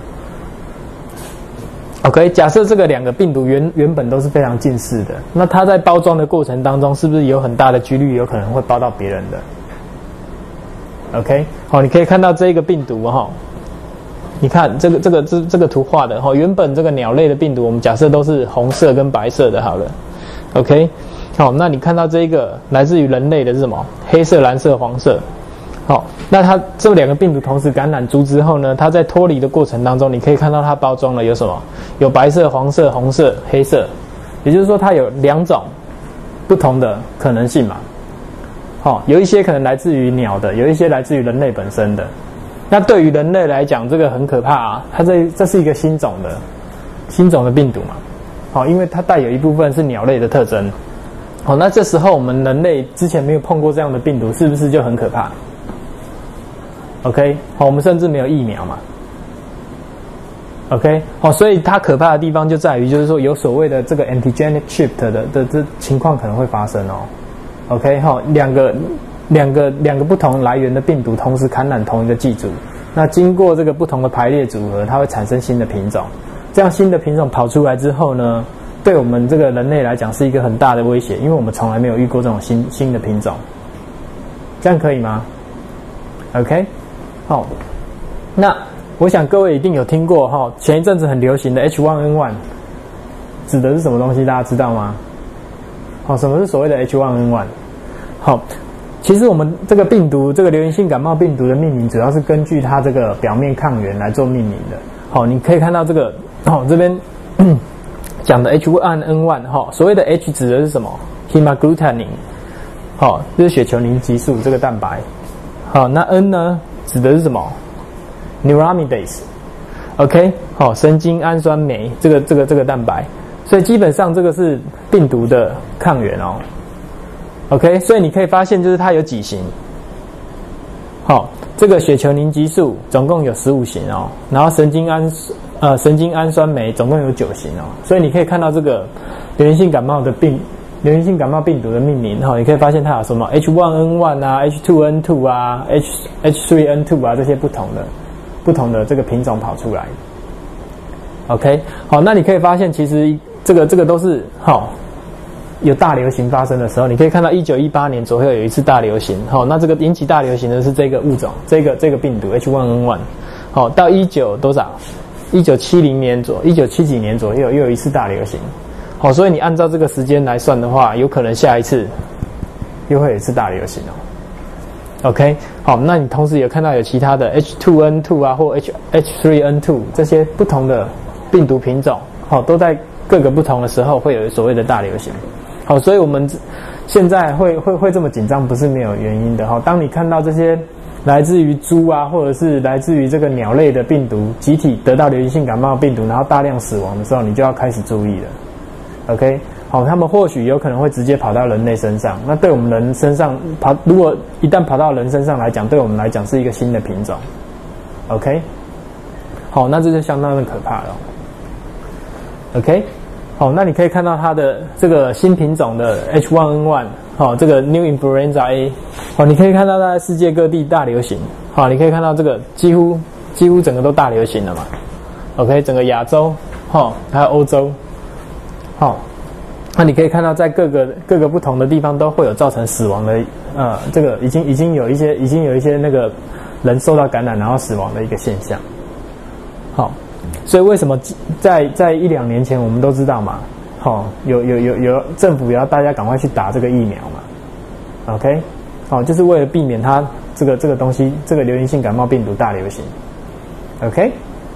？OK， 假设这个两个病毒原本都是非常近似的，那它在包装的过程当中，是不是有很大的几率有可能会包到别人的 ？OK， 好，你可以看到这个病毒哈，你看这个图画的哈，原本这个鸟类的病毒，我们假设都是红色跟白色的，好了 ，OK， 好，那你看到这个来自于人类的是什么？黑色、蓝色、黄色。好，那它这两个病毒同时感染猪之后呢，它在脱离的过程当中，你可以看到它包装了有什么？有白色、黄色、红色、黑色，也就是说它有两种不同的可能性嘛。好，有一些可能来自于鸟的，有一些来自于人类本身的。那对于人类来讲，这个很可怕啊，它这是一个新种的病毒嘛。好，因为它带有一部分是鸟类的特征。好，那这时候我们人类之前没有碰过这样的病毒，是不是就很可怕？OK， 好，我们甚至没有疫苗嘛。OK， 好，所以它可怕的地方就在于，就是说有所谓的这个 antigenic shift 的这情况可能会发生哦。OK， 好，两个不同来源的病毒同时感染同一个寄主，那经过这个不同的排列组合，它会产生新的品种。这样新的品种跑出来之后呢，对我们这个人类来讲是一个很大的威胁，因为我们从来没有遇过这种新的品种。这样可以吗 ？OK。好，那我想各位一定有听过哈，前一阵子很流行的 H1N1， 指的是什么东西？大家知道吗？好，什么是所谓的 H1N1？ 好， 其实我们这个病毒，这个流行性感冒病毒的命名，主要是根据它这个表面抗原来做命名的。好，你可以看到这个，这边讲的 H1N1，所谓的 H 指的是什么 ？hemagglutinin， 就是血球凝集素这个蛋白。好，那 N 呢，指的是什么 ？neuraminidase。OK， 神经氨酸酶这个蛋白。所以基本上这个是病毒的抗原哦。OK， 所以你可以发现就是它有几型。这个血球凝集素总共有15型哦，然后神经氨酸酶总共有9型哦。所以你可以看到这个流行性感冒病毒的命名你可以发现它有什么 H1N1 啊、H2N2 啊、H3N2 啊这些不同的这个品种跑出来。OK， 好，那你可以发现其实这个都是有大流行发生的时候，你可以看到1918年左右有一次大流行，那这个引起大流行的是这个物种，这个病毒 H1N1，到1970年1970几年左右又有一次大流行，所以你按照这个时间来算的话，有可能下一次又会有一次大流行哦。OK， 好，那你同时有看到有其他的 H2N2 啊或 H3N2 这些不同的病毒品种，都在各个不同的时候会有所谓的大流行。好，所以我们现在会这么紧张，不是没有原因的。当你看到这些来自于猪啊，或者是来自于这个鸟类的病毒集体得到流行性感冒病毒，然后大量死亡的时候，你就要开始注意了。OK， 好，他们或许有可能会直接跑到人类身上，那对我们人身上如果一旦跑到人身上来讲，对我们来讲是一个新的品种。OK， 好，那这就相当的可怕了。OK， 好，那你可以看到它的这个新品种的 H1N1，这个 New Influenza A， 你可以看到它在世界各地大流行，你可以看到这个几乎整个都大流行了嘛。OK， 整个亚洲，还有欧洲，那你可以看到在各个不同的地方都会有造成死亡的，这个已经有一些那个人受到感染然后死亡的一个现象。好。所以为什么在1-2年前我们都知道嘛，有政府也要大家赶快去打这个疫苗嘛 ，OK， 就是为了避免它这个东西这个流行性感冒病毒大流行 ，OK，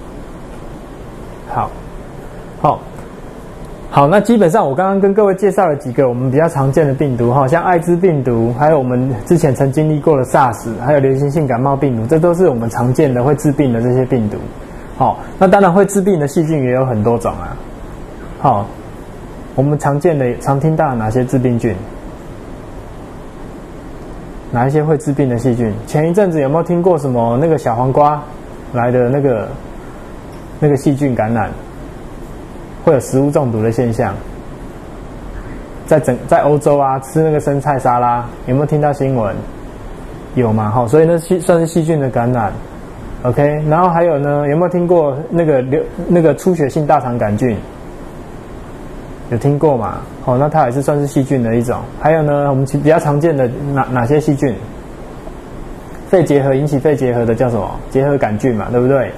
好，那基本上我刚刚跟各位介绍了几个我们比较常见的病毒像艾滋病毒，还有我们之前曾经历过的 SARS， 还有流行性感冒病毒，这都是我们常见的会致病的这些病毒。那当然会致病的细菌也有很多种啊。我们常听到哪些致病菌？哪一些会致病的细菌？前一阵子有没有听过什么那个小黄瓜来的那个细菌感染，会有食物中毒的现象？在欧洲啊，吃那个生菜沙拉，有没有听到新闻？有嘛？所以那算是细菌的感染。OK， 然后还有呢，有没有听过那个出血性大肠杆菌？有听过嘛？那它也是算是细菌的一种。还有呢，我们比较常见的哪些细菌？肺结核引起肺结核的叫什么？结核杆菌嘛，对不对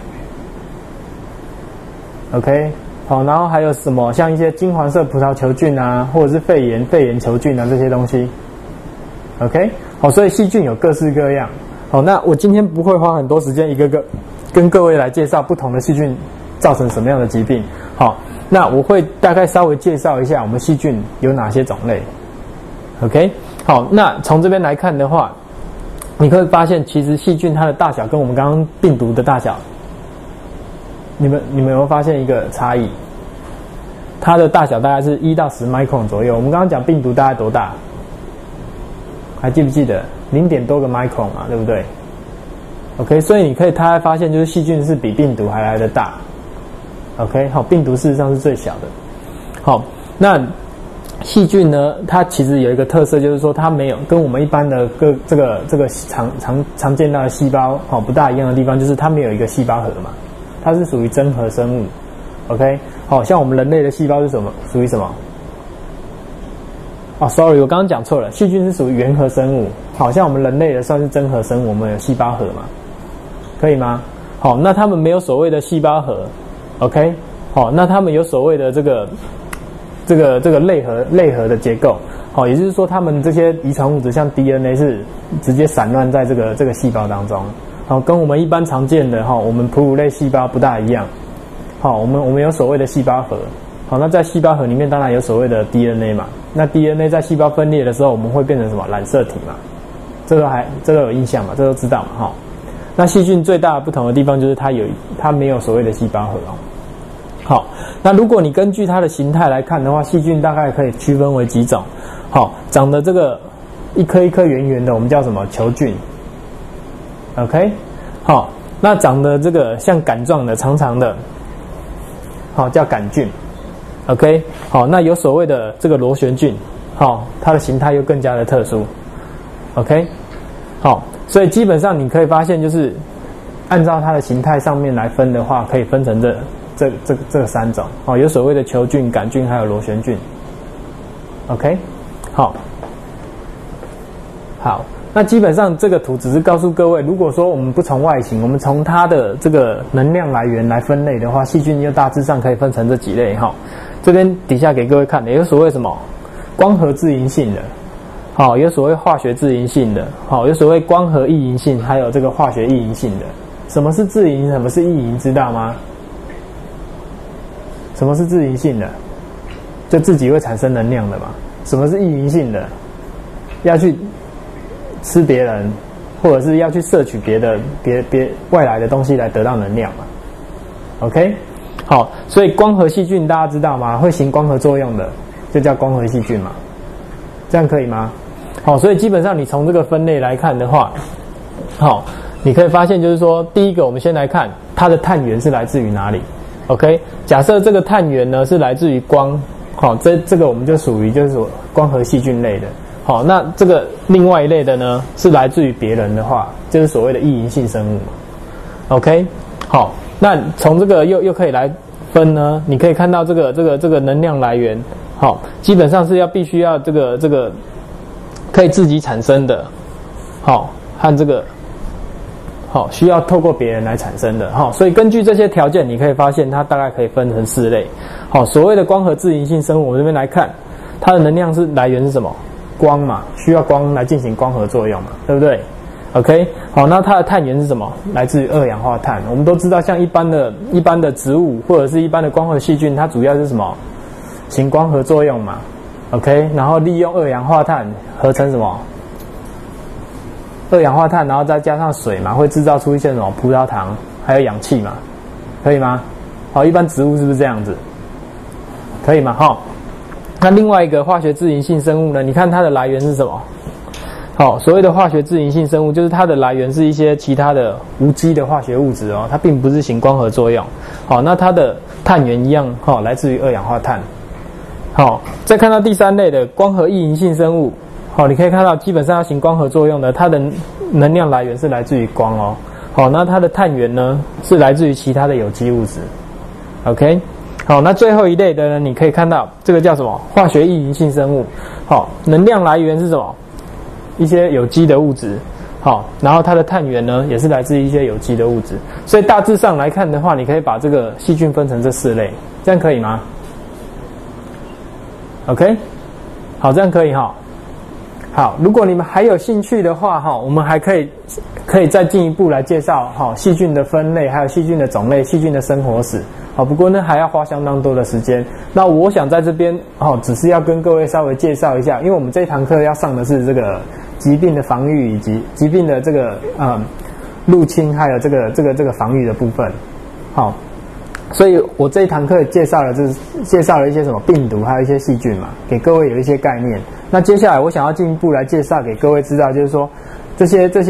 ？OK， 然后还有什么？像一些金黄色葡萄球菌啊，或者是肺炎球菌啊这些东西。OK， 所以细菌有各式各样。那我今天不会花很多时间一个个跟各位来介绍不同的细菌造成什么样的疾病。那我会大概稍微介绍一下我们细菌有哪些种类。OK， 好，那从这边来看的话，你会发现其实细菌它的大小跟我们刚刚病毒的大小，你们有没有发现一个差异？它的大小大概是1到10 micron 左右。我们刚刚讲病毒大概多大？还记不记得？0.多个 micron 嘛，对不对 ？OK， 所以大家发现就是细菌是比病毒还来得大。OK， 好，病毒事实上是最小的。好，那细菌呢，它其实有一个特色，就是说它没有跟我们一般的这个常见到的细胞不大一样的地方，就是它没有一个细胞核嘛，它是属于真核生物。OK， 好，像我们人类的细胞是什么？属于什么？Sorry， 我刚刚讲错了，细菌是属于原核生物。好像我们人类的算是真核生物，我们有细胞核嘛，可以吗？好，那他们没有所谓的细胞核 ，OK， 好，那他们有所谓的这个类核的结构。 好，也就是说它们这些遗传物质像 DNA 是直接散乱在这个细胞当中。好，跟我们一般常见的我们哺乳类细胞不大一样。好，我们有所谓的细胞核。好，那在细胞核里面当然有所谓的 DNA 嘛。那 DNA 在细胞分裂的时候，我们会变成什么？染色体嘛。这个有印象嘛？这都知道嘛。那细菌最大的不同的地方就是它没有所谓的细胞核哦。好，那如果你根据它的形态来看的话，细菌大概可以区分为几种。好，长得这个一颗一颗圆圆的，我们叫什么？球菌。OK， 好，那长得这个像杆状的、长长的，好，叫杆菌。OK， 好，那有所谓的这个螺旋菌，好，它的形态又更加的特殊。OK， 好，所以基本上你可以发现，就是按照它的形态上面来分的话，可以分成这三种。哦，有所谓的球菌、杆菌，还有螺旋菌。OK， 好。那基本上这个图只是告诉各位，如果说我们不从外形，我们从它的这个能量来源来分类的话，细菌又大致上可以分成这几类哈。这边底下给各位看的，有所谓什么光合自营性的，好，有所谓化学自营性的，好，有所谓光合异营性，还有这个化学异营性的。什么是自营？什么是异营？知道吗？什么是自营性的？就自己会产生能量的嘛。什么是异营性的？要去吃别人，或者是要去摄取别外来的东西来得到能量嘛。OK， 好，所以光合细菌大家知道吗？会行光合作用的，就叫光合细菌嘛。这样可以吗？好，所以基本上你从这个分类来看的话，好，你可以发现就是说，第一个我们先来看它的碳源是来自于哪里。OK， 假设这个碳源呢是来自于光，好，这个我们就属于就是光合细菌类的。好，那这个另外一类的呢，是来自于别人的话，就是所谓的异营性生物。OK， 好，那从这个又可以来分呢，你可以看到这个能量来源，好，基本上是必须要这个可以自己产生的，好，和这个好需要透过别人来产生的，好，所以根据这些条件，你可以发现它大概可以分成4类。好，所谓的光合自营性生物，我们这边来看，它的能量来源是什么？光嘛，需要光来进行光合作用嘛，对不对 ？OK， 好，那它的碳源是什么？来自于二氧化碳。我们都知道，像一般的植物或者是一般的光合细菌，它主要是什么？行光合作用嘛 ，OK， 然后利用二氧化碳合成什么？二氧化碳，然后再加上水嘛，会制造出一些什么葡萄糖，还有氧气嘛，可以吗？好，一般植物是不是这样子？可以吗？哈。那另外一个化学自营性生物呢？你看它的来源是什么？好，所谓的化学自营性生物，就是它的来源是一些其他的无机的化学物质哦，它并不是行光合作用。好，那它的碳源一样，来自于二氧化碳。好，再看到第3类的光合异营性生物，好，你可以看到基本上要行光合作用的，它的能量来源是来自于光哦。好，那它的碳源呢是来自于其他的有机物质。OK。好，那最后一类的呢，你可以看到这个叫什么？化学异营性生物。好，能量来源是什么？一些有机的物质。好，然后它的碳源呢，也是来自于一些有机的物质。所以大致上来看的话，你可以把这个细菌分成这4类，这样可以吗 ？OK， 好，这样可以哈。好，如果你们还有兴趣的话哈，我们还可以再进一步来介绍细菌的分类，还有细菌的种类、细菌的生活史。好，不过呢还要花相当多的时间。那我想在这边只是要跟各位稍微介绍一下，因为我们这堂课要上的是这个疾病的防御以及疾病的这个入侵，还有这个防御的部分。好，所以我这一堂课介绍了一些什么病毒，还有一些细菌嘛，给各位有一些概念。那接下来我想要进一步来介绍给各位知道，就是说这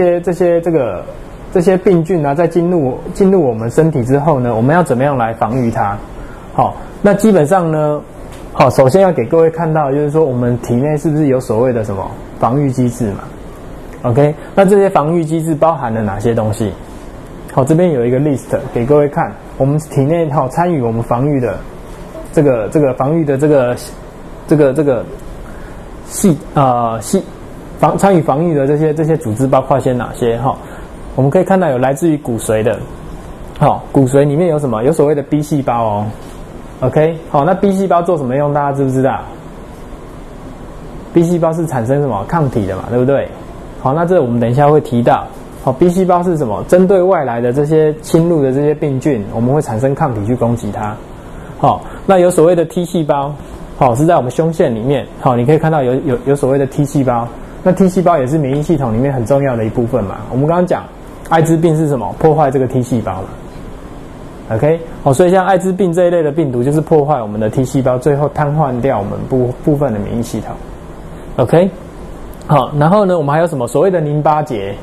些病菌啊，在进入我们身体之后呢，我们要怎么样来防御它？好，那基本上呢，好，首先要给各位看到，就是说我们体内是不是有所谓的什么防御机制嘛 ？OK， 那这些防御机制包含了哪些东西？好，这边有一个 list 给各位看，我们体内参与我们防御的这个防御的参与防御的这些组织包括些哪些哈？我们可以看到有来自于骨髓的，好，骨髓里面有什么？有所谓的 B 细胞哦 ，OK， 好，那 B 细胞做什么用？大家知不知道？ ？B 细胞是产生什么抗体的嘛，对不对？好，那这我们等一下会提到。好 ，B 细胞是什么？针对外来的这些侵入的这些病菌，我们会产生抗体去攻击它。好，那有所谓的 T 细胞，好，是在我们胸腺里面。好，你可以看到有所谓的 T 细胞。那 T 细胞也是免疫系统里面很重要的一部分嘛。我们刚刚讲，艾滋病是什么？破坏这个 T 细胞嘛。OK， 好，所以像艾滋病这一类的病毒，就是破坏我们的 T 细胞，最后瘫痪掉我们部分的免疫系统。OK， 好，然后呢，我们还有什么所谓的淋巴结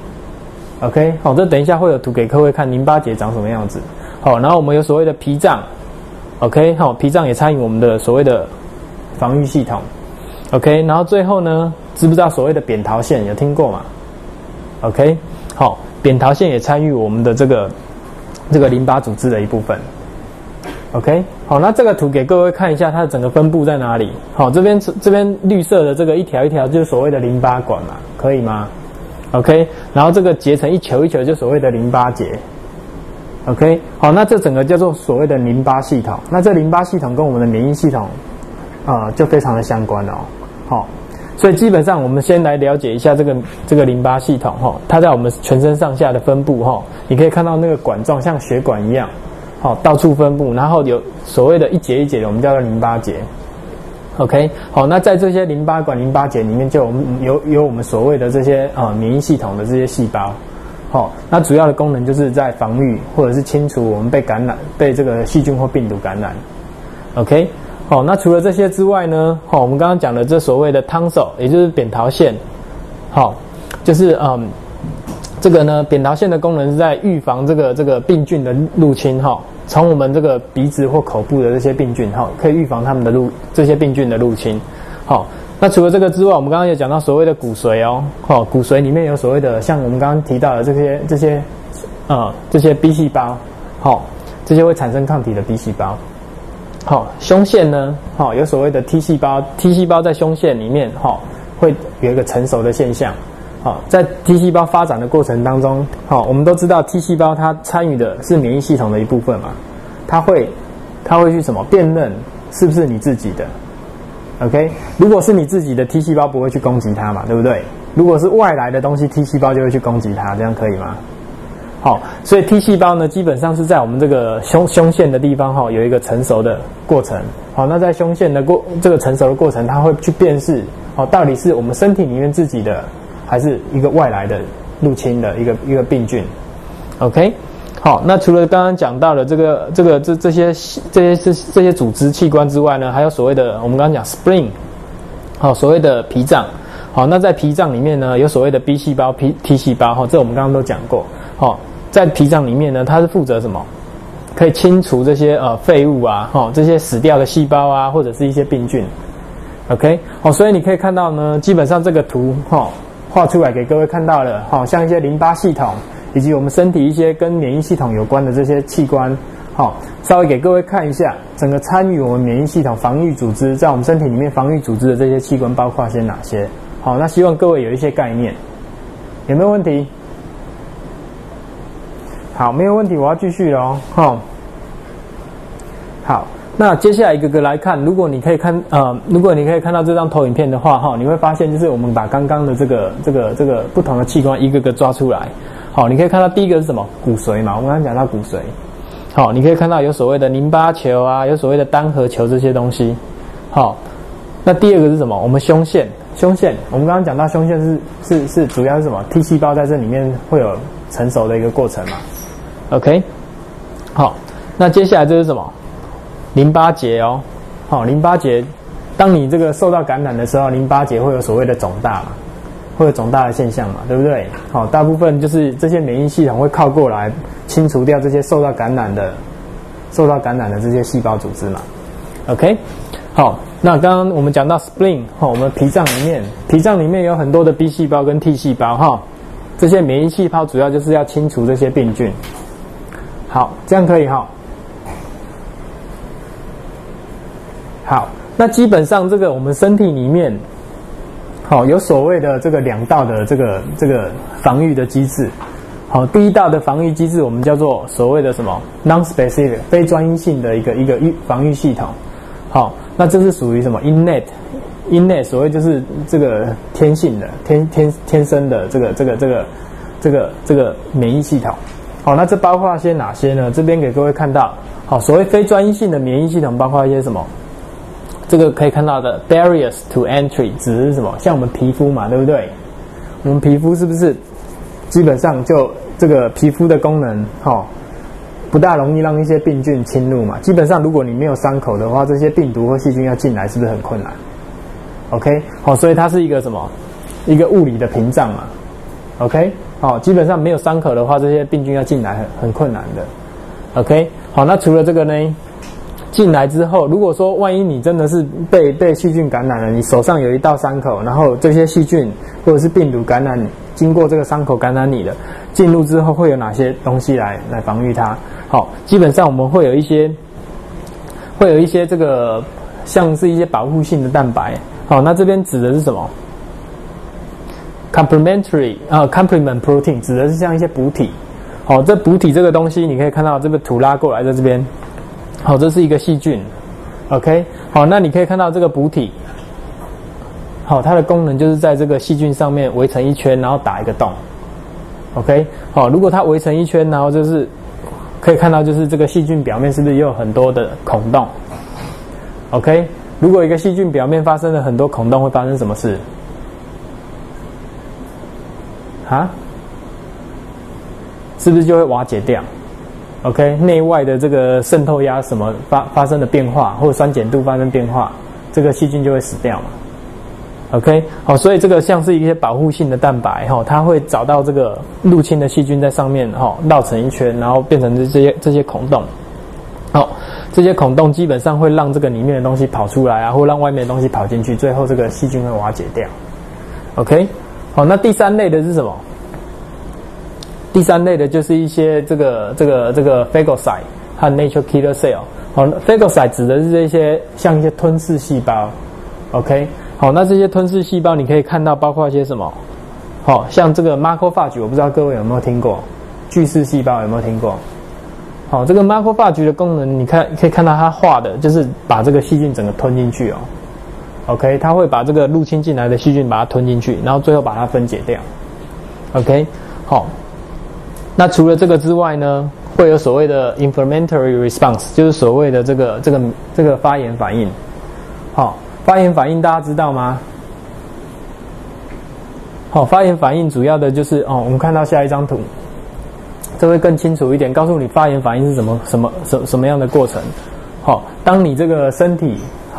？OK， 好，这等一下会有图给各位看淋巴结长什么样子。好，然后我们有所谓的脾脏 ，OK， 好，脾脏也参与我们的所谓的防御系统。OK， 然后最后呢，知不知道所谓的扁桃腺？有听过吗 ？OK， 好，扁桃腺也参与我们的这个淋巴组织的一部分。OK， 好，那这个图给各位看一下它的整个分布在哪里。好，这边绿色的这个一条一条就是所谓的淋巴管嘛，可以吗 ？OK， 然后这个结成一球一球就所谓的淋巴结。OK， 好，那这整个叫做所谓的淋巴系统。那这淋巴系统跟我们的免疫系统就非常的相关了。好，所以基本上我们先来了解一下这个淋巴系统哈，它在我们全身上下的分布哈，你可以看到那个管状像血管一样，好，到处分布，然后有所谓的一节一节的，我们叫做淋巴结。OK， 好，那在这些淋巴管、淋巴结里面就有我们所谓的这些免疫系统的这些细胞。好，那主要的功能就是在防御或者是清除我们被这个细菌或病毒感染。OK。好，那除了这些之外呢，好，我们刚刚讲的这所谓的tonsil，也就是扁桃腺，好，就是这个呢，扁桃腺的功能是在预防这个病菌的入侵哈，从我们这个鼻子或口部的这些病菌哈，可以预防他们的这些病菌的入侵。好，那除了这个之外，我们刚刚也讲到所谓的骨髓哦，好，骨髓里面有所谓的像我们刚刚提到的这些 B 细胞，好，这些会产生抗体的 B 细胞。好，胸腺呢，好，有所谓的 T 细胞 ，T 细胞在胸腺里面，好，会有一个成熟的现象。好，在 T 细胞发展的过程当中，好，我们都知道 T 细胞它参与的是免疫系统的一部分嘛，它会去什么辨认是不是你自己的 ，OK？ 如果是你自己的 T 细胞不会去攻击它嘛，对不对？如果是外来的东西 ，T 细胞就会去攻击它，这样可以吗？好，所以 T 细胞呢，基本上是在我们这个胸腺的地方哈，有一个成熟的过程。好，那在胸腺的这个成熟的过程，它会去辨识，好，到底是我们身体里面自己的，还是一个外来的入侵的一个病菌。OK， 好，那除了刚刚讲到的这些组织器官之外呢，还有所谓的我们刚刚讲 spleen， 好，所谓的脾脏。好，那在脾脏里面呢，有所谓的 B 细胞、T 细胞，哈，这我们刚刚都讲过。好，在脾脏里面呢，它是负责什么？可以清除这些废物啊，这些死掉的细胞啊，或者是一些病菌。OK， 好，所以你可以看到呢，基本上这个图画出来给各位看到了，像一些淋巴系统以及我们身体一些跟免疫系统有关的这些器官，稍微给各位看一下，整个参与我们免疫系统防御组织，在我们身体里面防御组织的这些器官包括些哪些？好，那希望各位有一些概念，有没有问题？好，没有问题，我要继续了哦。好，那接下来一个个来看，如果你可以看到这张投影片的话，你会发现就是我们把刚刚的这个不同的器官一个个抓出来。好，你可以看到第一个是什么？骨髓嘛，我们刚刚讲到骨髓。好，你可以看到有所谓的淋巴球啊，有所谓的单核球这些东西。好，那第二个是什么？我们胸腺，我们刚刚讲到胸腺是主要是什么 ？T 细胞在这里面会有成熟的一个过程嘛。OK， 好，那接下来这是什么？淋巴结哦。好，淋巴结，当你这个受到感染的时候，淋巴结会有所谓的肿大嘛，会有肿大的现象嘛，对不对？好，大部分就是这些免疫系统会靠过来清除掉这些受到感染的这些细胞组织嘛。OK， 好，那刚刚我们讲到 spleen， 我们脾脏里面有很多的 B 细胞跟 T 细胞这些免疫细胞主要就是要清除这些病菌。好，这样可以哈。好，那基本上这个我们身体里面，有所谓的这个2道的这个防御的机制。好，第一道的防御机制我们叫做所谓的什么 non-specific 非专一性的一个防御系统。好，那这是属于什么 innate innate 所谓就是这个天性的天生的这个免疫系统。好，那这包括一些哪些呢？这边给各位看到，好，所谓非专一性的免疫系统包括一些什么？这个可以看到的 barriers to entry 指的是什么？像我们皮肤嘛，对不对？我们皮肤是不是基本上就这个皮肤的功能，不大容易让一些病菌侵入嘛？基本上如果你没有伤口的话，这些病毒或细菌要进来是不是很困难 ？OK， 好，所以它是一个什么？一个物理的屏障嘛 ？OK， 好，基本上没有伤口的话，这些病菌要进来很困难的。OK， 好，那除了这个呢？进来之后，如果说万一你真的是被细菌感染了，你手上有一道伤口，然后这些细菌或者是病毒感染你，经过这个伤口感染你的，进入之后会有哪些东西来防御它？好，基本上我们会有一些这个像是一些保护性的蛋白。好，那这边指的是什么 ？complement protein 指的是像一些补体。好，这补体这个东西你可以看到这个图拉过来在这边。好，这是一个细菌 ，OK， 好，那你可以看到这个补体，好，它的功能就是在这个细菌上面围成一圈，然后打一个洞 ，OK， 好，如果它围成一圈，然后就是可以看到就是这个细菌表面是不是也有很多的孔洞 ，OK， 如果一个细菌表面发生了很多孔洞，会发生什么事？啊？是不是就会瓦解掉？ OK， 内外的这个渗透压什么发生的变化，或者酸碱度发生变化，这个细菌就会死掉嘛。OK， 好，所以这个像是一些保护性的蛋白它会找到这个入侵的细菌在上面绕成一圈，然后变成这些孔洞。好，这些孔洞基本上会让这个里面的东西跑出来啊，或让外面的东西跑进去，最后这个细菌会瓦解掉。OK， 好，那第三类的是什么？第三类的就是一些这个 phagocyte 和 natural killer cell。好 ，phagocyte 指的是这些像一些吞噬细胞。OK， 好，那这些吞噬细胞你可以看到包括一些什么？好，像这个 macrophage， 我不知道各位有没有听过，巨噬细胞有没有听过？好，这个 macrophage 的功能，你可以看到它画的就是把这个细菌整个吞进去哦。OK， 它会把这个入侵进来的细菌把它吞进去，然后最后把它分解掉。OK， 好。那除了这个之外呢，会有所谓的 inflammatory response， 就是所谓的这个发炎反应。好，发炎反应大家知道吗？好，发炎反应主要的就是我们看到下一张图，这会更清楚一点，告诉你发炎反应是什么样的过程。好，当你这个身体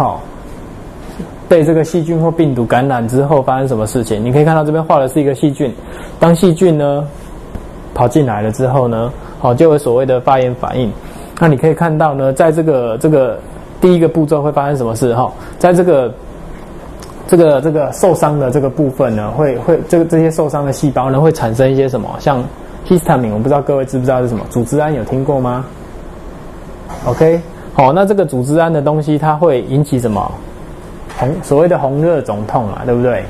被这个细菌或病毒感染之后，发生什么事情？你可以看到这边画的是一个细菌，当细菌呢跑进来了之后呢，就有所谓的发炎反应。那你可以看到呢，在这个第一个步骤会发生什么事？在这个受伤的这个部分呢，会这些受伤的细胞呢会产生一些什么？像 histamine， 我不知道各位知不知道是什么？组织胺有听过吗 ？OK， 好，那这个组织胺的东西它会引起什么？所谓的红热肿痛嘛，对不对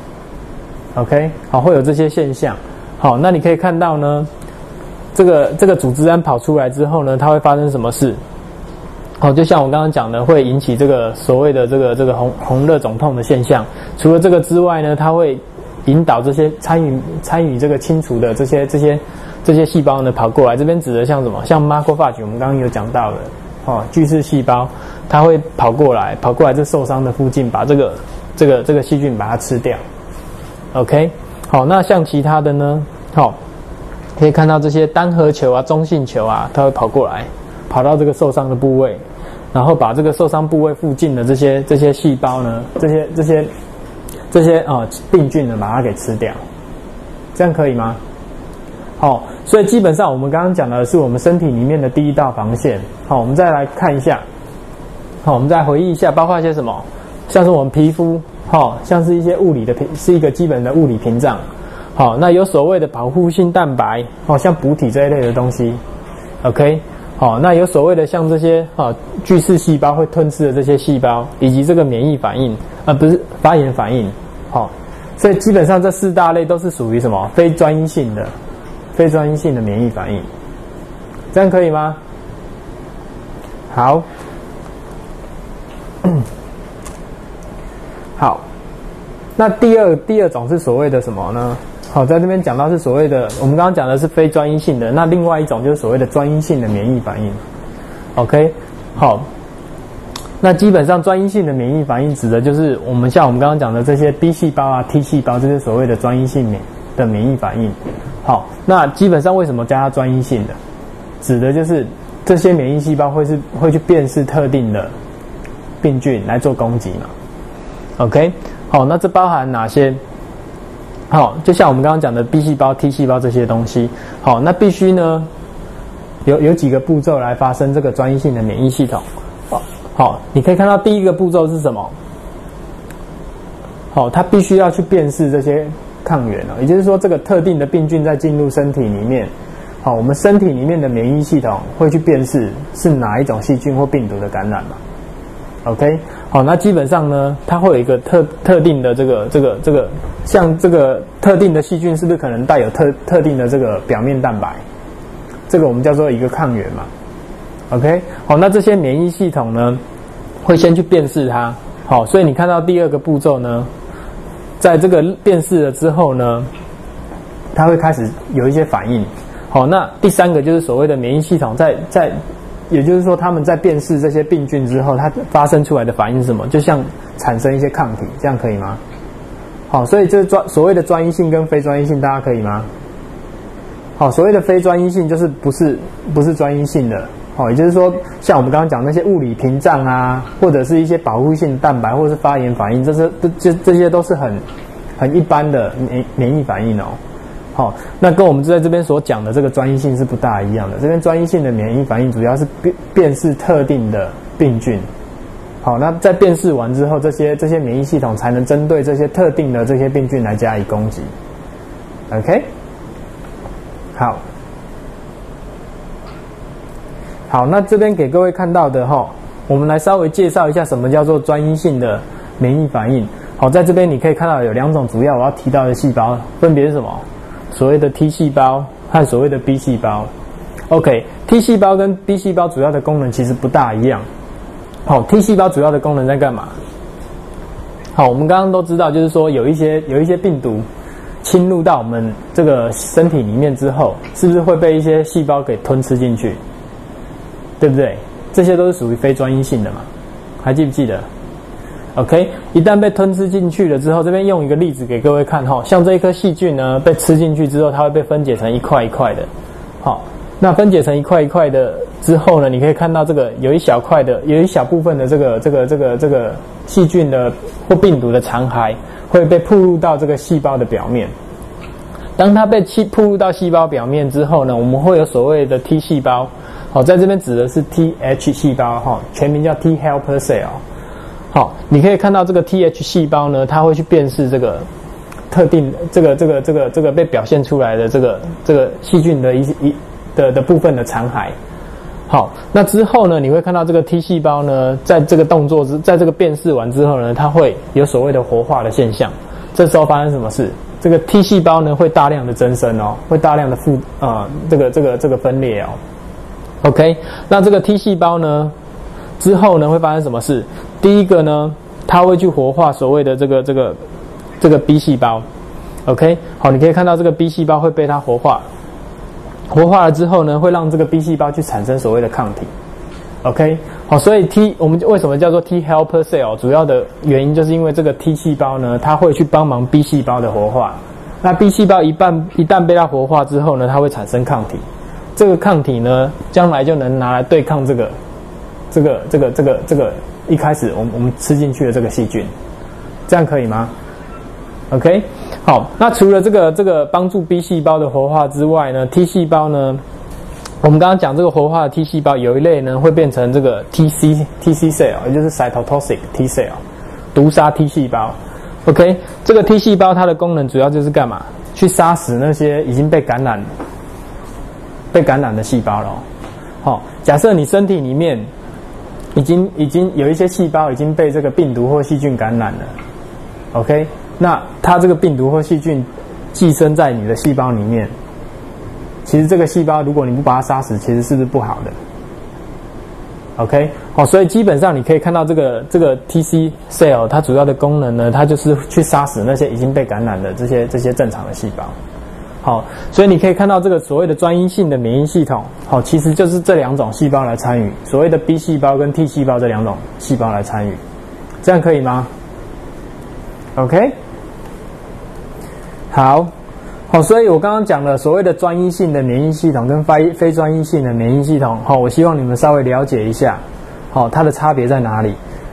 ？OK， 好，会有这些现象。好，那你可以看到呢，这个组织胺跑出来之后呢，它会发生什么事？好，就像我刚刚讲的，会引起这个所谓的这个红热肿痛的现象。除了这个之外呢，它会引导这些参与这个清除的这些细胞呢跑过来。这边指的像什么？像 macrophage， 我们刚刚有讲到的巨噬细胞，它会跑过来这受伤的附近，把这个细菌把它吃掉。OK。好，那像其他的呢？可以看到这些单核球啊、中性球啊，它会跑过来，跑到这个受伤的部位，然后把这个受伤部位附近的这些细胞呢，这些病菌呢，把它给吃掉，这样可以吗？好，所以基本上我们刚刚讲的是我们身体里面的第一道防线。好，我们再来看一下，我们再回忆一下，包括一些什么，像是我们皮肤。像是一些是一个基本的物理屏障。好，那有所谓的保护性蛋白，像补体这一类的东西。OK， 好，那有所谓的像这些巨噬细胞会吞吃的这些细胞，以及这个免疫反应，不是发炎反应。所以基本上这四大类都是属于什么？非专一性的免疫反应。这样可以吗？好。 好，那第二种是所谓的什么呢？好，在这边讲到是所谓的，我们刚刚讲的是非专一性的，那另外一种就是所谓的专一性的免疫反应。OK， 好，那基本上专一性的免疫反应指的就是像我们刚刚讲的这些 B 细胞啊、T 细胞，这些所谓的专一性的免疫反应。好，那基本上为什么加它专一性的？指的就是这些免疫细胞会去辨识特定的病菌来做攻击嘛。OK， 好，那这包含哪些？好，就像我们刚刚讲的 B 细胞、T 细胞这些东西。好，那必须呢有几个步骤来发生这个专一性的免疫系统。好，你可以看到第一个步骤是什么？好，它必须要去辨识这些抗原也就是说，这个特定的病菌在进入身体里面，好，我们身体里面的免疫系统会去辨识是哪一种细菌或病毒的感染嘛。OK， 好，那基本上呢，它会有一个特定的这个，像这个特定的细菌是不是可能带有特定的这个表面蛋白？这个我们叫做一个抗原嘛。OK， 好，那这些免疫系统呢，会先去辨识它。好，所以你看到第二个步骤呢，在这个辨识了之后呢，它会开始有一些反应。好，那第三个就是所谓的免疫系统也就是说，他们在辨识这些病菌之后，它发生出来的反应是什么？就像产生一些抗体，这样可以吗？好，所以这所谓的专一性跟非专一性，大家可以吗？好，所谓的非专一性就是不是专一性的。好，也就是说，像我们刚刚讲那些物理屏障啊，或者是一些保护性蛋白，或者是发炎反应，这些都是很一般的免疫反应哦。好，那跟我们在这边所讲的这个专一性是不大一样的。这边专一性的免疫反应主要是辨识特定的病菌。好，那在辨识完之后，这些免疫系统才能针对这些特定的这些病菌来加以攻击。OK， 好，那这边给各位看到的我们来稍微介绍一下什么叫做专一性的免疫反应。好，在这边你可以看到有两种主要我要提到的细胞，分别是什么？所谓的 T 细胞和所谓的 B 细胞。OK，T 细胞跟 B 细胞主要的功能其实不大一样。好 ，T 细胞主要的功能在干嘛？好，我们刚刚都知道，就是说有一些病毒侵入到我们这个身体里面之后，是不是会被一些细胞给吞吃进去？对不对？这些都是属于非专一性的嘛，还记不记得 ？OK， 一旦被吞吃进去了之后，这边用一个例子给各位看像这一颗细菌呢被吃进去之后，它会被分解成一块一块的。好，那分解成一块一块的之后呢，你可以看到这个有一小部分的这个细菌的或病毒的残骸会被暴露到这个细胞的表面。当它被暴露到细胞表面之后呢，我们会有所谓的 T 细胞。好，在这边指的是 TH 细胞全名叫 T helper cell。好，你可以看到这个 TH 细胞呢，它会去辨识这个特定这个被表现出来的这个细菌的部分的残骸。好，那之后呢，你会看到这个 T 细胞呢，在这个在这个辨识完之后呢，它会有所谓的活化的现象。这时候发生什么事？这个 T 细胞呢会大量的增生会大量的这个分裂OK， 那这个 T 细胞呢之后呢会发生什么事？第一个呢，它会去活化所谓的这个 B 细胞。OK， 好，你可以看到这个 B 细胞会被它活化了之后呢，会让这个 B 细胞去产生所谓的抗体。OK， 好，所以我们为什么叫做 T helper cell？ 主要的原因就是因为这个 T 细胞呢，它会去帮忙 B 细胞的活化。那 B 细胞一旦被它活化之后呢，它会产生抗体。这个抗体呢，将来就能拿来对抗这个一开始我们吃进去的这个细菌，这样可以吗 ？OK， 好，那除了这个帮助 B 细胞的活化之外呢 ，T 细胞呢，我们刚刚讲这个活化的 T 细胞有一类呢会变成这个 TC cell， 也就是 cytotoxic T cell， 毒杀 T 细胞。OK， 这个 T 细胞它的功能主要就是干嘛？去杀死那些已经被感染的细胞了。好，假设你身体里面已经有一些细胞已经被这个病毒或细菌感染了 ，OK， 那它这个病毒或细菌寄生在你的细胞里面，其实这个细胞如果你不把它杀死，其实是不是不好的 OK， 好，所以基本上你可以看到这个 TC cell 它主要的功能呢，它就是去杀死那些已经被感染的这些正常的细胞。好，所以你可以看到这个所谓的专一性的免疫系统，好，其实就是这两种细胞来参与，所谓的 B 细胞跟 T 细胞这两种细胞来参与，这样可以吗 ？OK， 好。好，所以我刚刚讲了所谓的专一性的免疫系统跟非专一性的免疫系统，好，我希望你们稍微了解一下，好，它的差别在哪里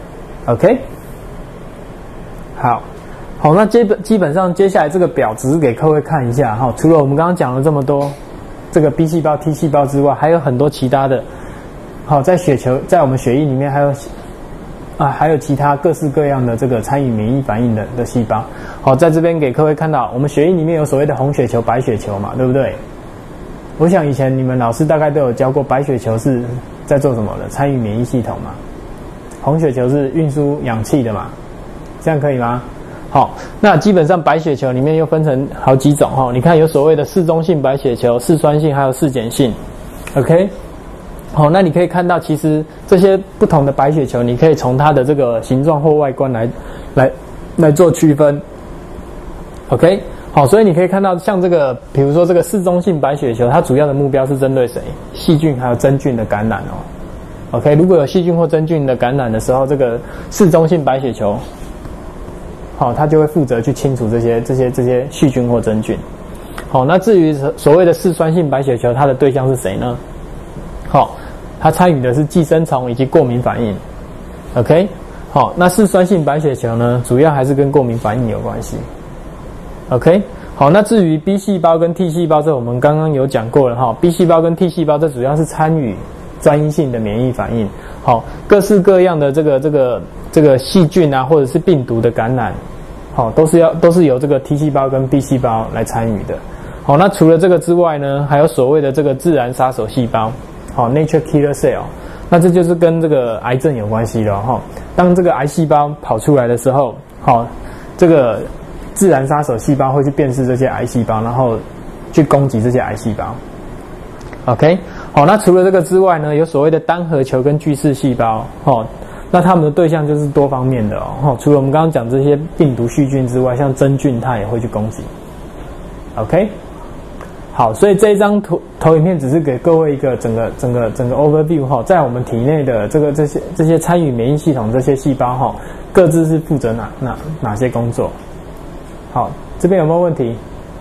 ？OK， 好，那基本上接下来这个表只是给各位看一下，哈，除了我们刚刚讲了这么多这个 B 细胞、T 细胞之外，还有很多其他的，好，在我们血液里面还有其他各式各样的这个参与免疫反应的细胞。好，在这边给各位看到，我们血液里面有所谓的红血球、白血球嘛，对不对？我想以前你们老师大概都有教过，白血球是在做什么的？参与免疫系统嘛。红血球是运输氧气的嘛，这样可以吗？好，那基本上白血球里面又分成好几种哈，你看有所谓的嗜中性白血球、嗜酸性还有嗜碱性 ，OK。好，那你可以看到，其实这些不同的白血球，你可以从它的这个形状或外观来做区分。OK， 好，所以你可以看到，像这个，比如说这个嗜中性白血球，它主要的目标是针对谁？细菌还有真菌的感染哦。OK， 如果有细菌或真菌的感染的时候，这个嗜中性白血球，好，它就会负责去清除这些细菌或真菌。好，那至于所谓的嗜酸性白血球，它的对象是谁呢？好，它参与的是寄生虫以及过敏反应。OK， 好，那嗜酸性白血球呢，主要还是跟过敏反应有关系。OK， 好，那至于 B 细胞跟 T 细胞，这我们刚刚有讲过了哈。B 细胞跟 T 细胞，这主要是参与专一性的免疫反应。好，各式各样的这个细菌啊，或者是病毒的感染，好，都是由这个 T 细胞跟 B 细胞来参与的。好，那除了这个之外呢，还有所谓的这个自然杀手细胞，好 ，nature killer cell， 那这就是跟这个癌症有关系的哈。当这个癌细胞跑出来的时候，好，这个自然杀手细胞会去辨识这些癌细胞，然后去攻击这些癌细胞。OK， 好，那除了这个之外呢，有所谓的单核球跟巨噬细胞，哦，那它们的对象就是多方面的哦。除了我们刚刚讲这些病毒、细菌之外，像真菌它也会去攻击。OK， 好，所以这一张投影片只是给各位一个整个 overview 哈，在我们体内的这些参与免疫系统这些细胞哈，各自是负责哪些工作？好，这边有没有问题？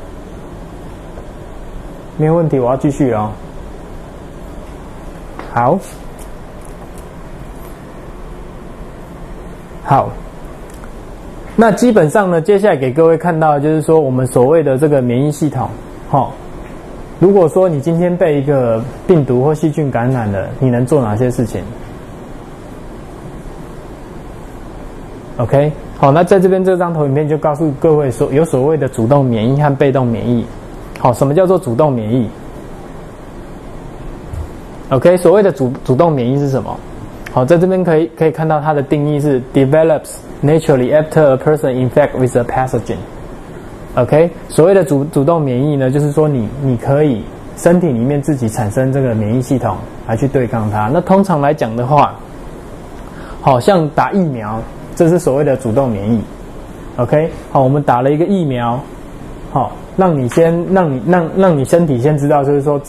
没有问题，我要继续哦。好，那基本上呢，接下来给各位看到的就是说，我们所谓的这个免疫系统，如果说你今天被一个病毒或细菌感染了，你能做哪些事情 ？OK， 好，那在这边这张投影片就告诉各位说，有所谓的主动免疫和被动免疫。好，什么叫做主动免疫 ？OK， 所谓的主动免疫是什么？好，在这边可以看到它的定义是 develops naturally after a person infect with a pathogen。OK， 所谓的主动免疫呢，就是说你可以身体里面自己产生这个免疫系统来去对抗它。那通常来讲的话，好像打疫苗，这是所谓的主动免疫。OK， 好，我们打了一个疫苗，好，让你身体先知道，就是说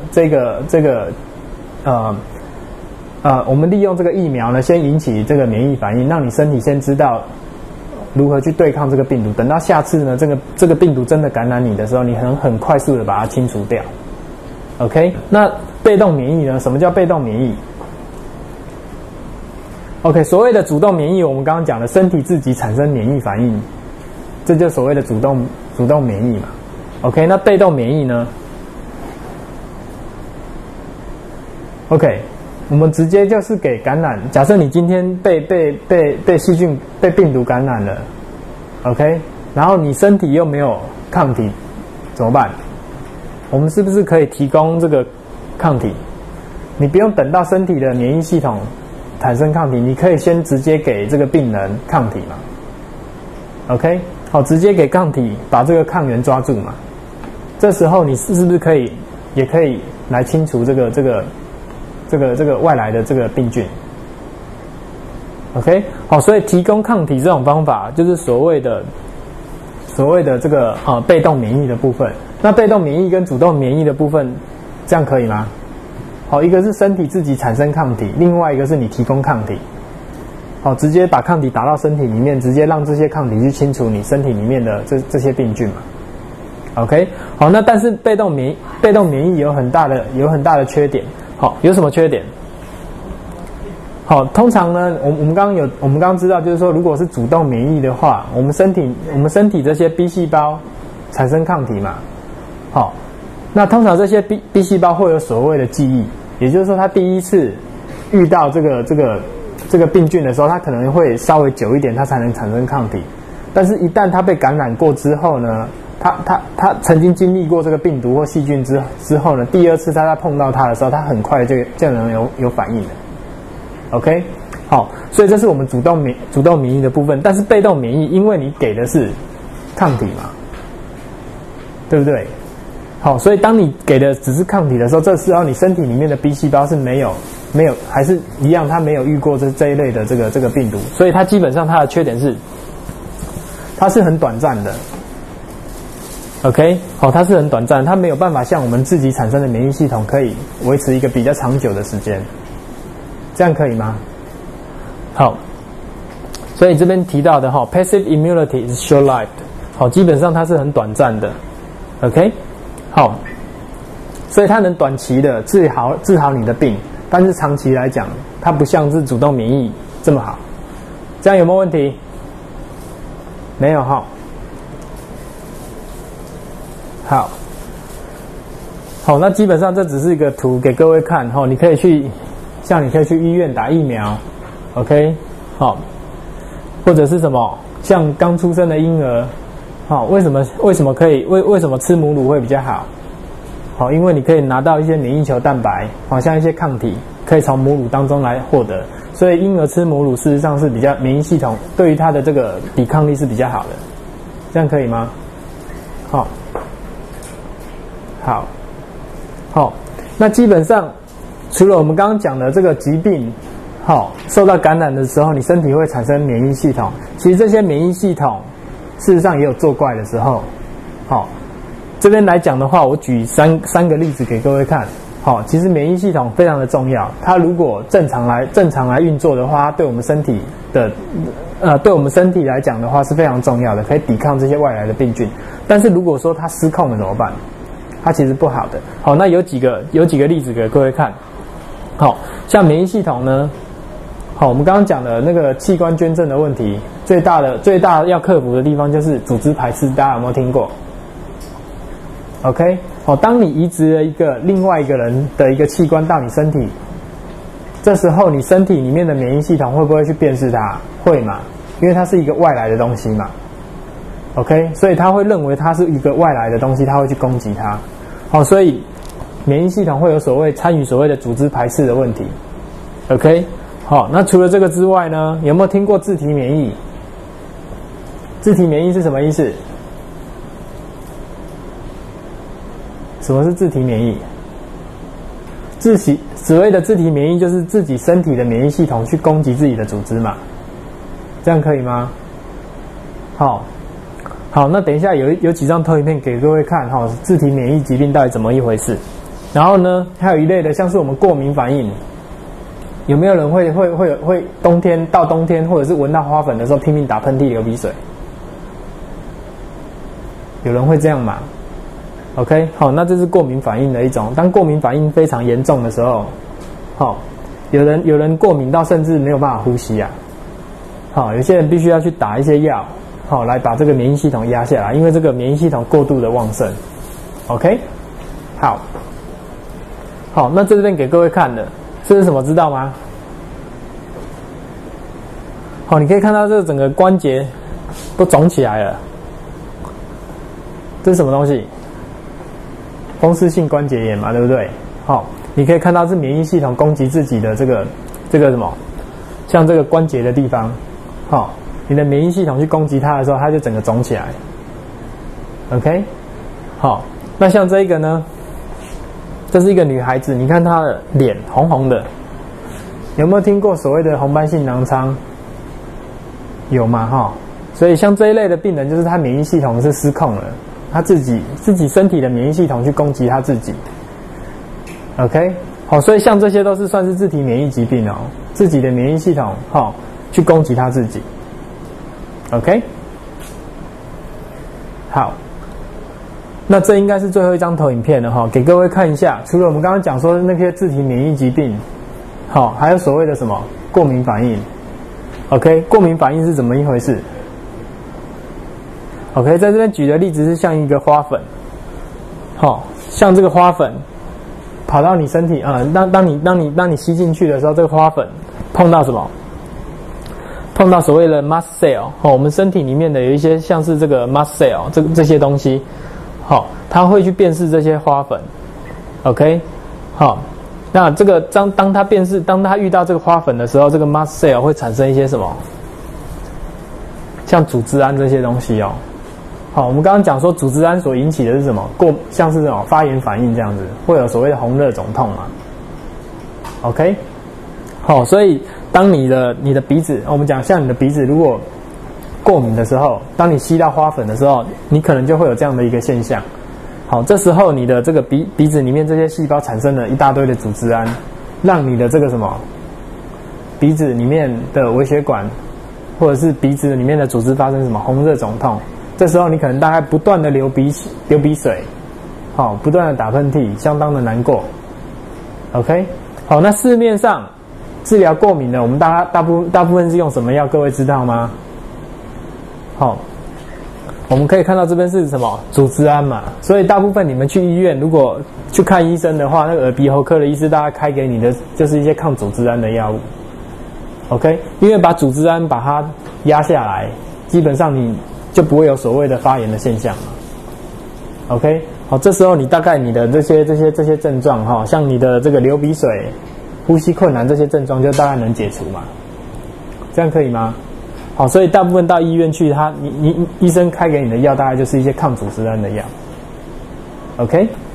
我们利用这个疫苗呢，先引起这个免疫反应，让你身体先知道如何去对抗这个病毒。等到下次呢，这个病毒真的感染你的时候，你很快速的把它清除掉。OK， 那被动免疫呢？什么叫被动免疫 ？OK， 所谓的主动免疫，我们刚刚讲的身体自己产生免疫反应，这就所谓的主动免疫嘛。OK， 那被动免疫呢 ？OK， 我们直接就是给感染。假设你今天被细菌、被病毒感染了 ，OK， 然后你身体又没有抗体，怎么办？我们是不是可以提供这个抗体？你不用等到身体的免疫系统产生抗体，你可以先直接给这个病人抗体嘛 ？OK， 好，直接给抗体，把这个抗原抓住嘛。这时候你是不是也可以来清除这个这个外来的这个病菌。OK， 好，所以提供抗体这种方法就是所谓的这个被动免疫的部分。那被动免疫跟主动免疫的部分，这样可以吗？好，一个是身体自己产生抗体，另外一个是你提供抗体。好，直接把抗体打到身体里面，直接让这些抗体去清除你身体里面的这些病菌嘛。OK， 好，那但是被动免疫有很大的缺点。好，有什么缺点？好，通常呢，我们刚刚知道，就是说，如果是主动免疫的话，我们身体这些 B 细胞产生抗体嘛。好，那通常这些 B 细胞会有所谓的记忆，也就是说，它第一次遇到这个病菌的时候，它可能会稍微久一点，它才能产生抗体。但是，一旦它被感染过之后呢，它曾经经历过这个病毒或细菌之后呢，第二次它碰到它的时候，它很快就能有反应了。OK， 好，所以这是我们主动免疫的部分。但是被动免疫，因为你给的是抗体嘛，对不对？好，所以当你给的只是抗体的时候，这时候你身体里面的 B 细胞是没有，还是一样，它没有遇过这一类的这个病毒，所以它基本上它的缺点是，它是很短暂的。OK， 好，它是很短暂，它没有办法像我们自己产生的免疫系统可以维持一个比较长久的时间。这样可以吗？好，所以这边提到的passive immunity is short-lived， 好，基本上它是很短暂的 ，OK， 好，所以它能短期的治好你的病，但是长期来讲，它不像是主动免疫这么好。这样有没有问题？没有哈。好，那基本上这只是一个图给各位看你可以去医院打疫苗 ，OK， 好，或者是什么，像刚出生的婴儿，好，为什么可以为什么吃母乳会比较好？好，因为你可以拿到一些免疫球蛋白，好像一些抗体可以从母乳当中来获得，所以婴儿吃母乳事实上是比较免疫系统对于它的这个抵抗力是比较好的，这样可以吗？好，那基本上。除了我们刚刚讲的这个疾病，受到感染的时候，你身体会产生免疫系统。其实这些免疫系统，事实上也有作怪的时候。这边来讲的话，我举三个例子给各位看。其实免疫系统非常的重要，它如果正常来运作的话，对我们身体来讲的话是非常重要的，可以抵抗这些外来的病菌。但是如果说它失控了怎么办？它其实不好的。好，那有几个例子给各位看。好，像免疫系统呢，我们刚刚讲的那个器官捐赠的问题，最大要克服的地方就是组织排斥，大家有没有听过 ？OK， 当你移植了另外一个人的一个器官到你身体，这时候你身体里面的免疫系统会不会去辨识它？会嘛？因为它是一个外来的东西嘛。OK， 所以他会认为它是一个外来的东西，他会去攻击它。所以免疫系统会有参与所谓的组织排斥的问题。OK， 好，那除了这个之外呢，有没有听过自体免疫？自体免疫是什么意思？什么是自体免疫？所谓的自体免疫就是自己身体的免疫系统去攻击自己的组织嘛，这样可以吗？好，那等一下有几张投影片给各位看自体免疫疾病到底怎么一回事。然后呢，还有一类的像是我们过敏反应，有没有人会冬天或者是闻到花粉的时候拼命打喷嚏流鼻水？有人会这样吗 ？OK， 好，那这是过敏反应的一种。当过敏反应非常严重的时候，有人过敏到甚至没有办法呼吸啊。有些人必须要去打一些药。来把这个免疫系统压下来，因为这个免疫系统过度的旺盛。OK， 好，那这边给各位看的，这是什么知道吗？你可以看到这整个关节都肿起来了，这是什么东西？风湿性关节炎嘛，对不对？你可以看到是免疫系统攻击自己的这个什么，像这个关节的地方，你的免疫系统去攻击它的时候，它就整个肿起来。OK， 好，那像这个呢， 这是一个女孩子，你看她的脸红红的，有没有听过所谓的红斑性囊疮？有吗？哈，所以像这一类的病人，就是他免疫系统是失控了，他自己身体的免疫系统去攻击他自己。OK， 好，所以像这些都是算是自体免疫疾病哦，自己的免疫系统去攻击他自己。OK， 好，那这应该是最后一张投影片了哈，给各位看一下。除了我们刚刚讲说那些自体免疫疾病，好，还有所谓的什么过敏反应。OK， 过敏反应是怎么一回事 ？OK， 在这边举的例子是像一个花粉，像这个花粉跑到你身体当你吸进去的时候，这个花粉碰到什么？碰到所谓的 mast cell， 我们身体里面的有一些像是这个 mast cell， 这些东西，它会去辨识这些花粉。OK， 好。那这个当它遇到这个花粉的时候，这个 mast cell 会产生一些什么？像组织胺这些东西哦。好，我们刚刚讲说组织胺所引起的是什么？像是这种发炎反应这样子，会有所谓的红热肿痛嘛。OK， 好，所以当你的鼻子，我们讲像你的鼻子如果过敏的时候，当你吸到花粉的时候，你可能就会有这样的一个现象。好，这时候你的这个鼻子里面这些细胞产生了一大堆的组织胺，让你的这个什么鼻子里面的微血管或者是鼻子里面的组织发生什么红热肿痛，这时候你可能大概不断的流鼻水，不断的打喷嚏，相当的难过。OK， 好，那市面上治疗过敏的，我们大部分是用什么药？各位知道吗？好。我们可以看到这边是什么组织胺嘛，所以大部分你们去医院如果去看医生的话，那个耳鼻喉科的医师大概开给你的就是一些抗组织胺的药物。OK， 因为把组织胺把它压下来，基本上你就不会有所谓的发炎的现象嘛。OK， 好，这时候你大概你的这些症状像你的这个流鼻水、呼吸困难这些症状就大概能解除嘛，这样可以吗？好，所以大部分到医院去，你医生开给你的药大概就是一些抗组织胺的药。OK。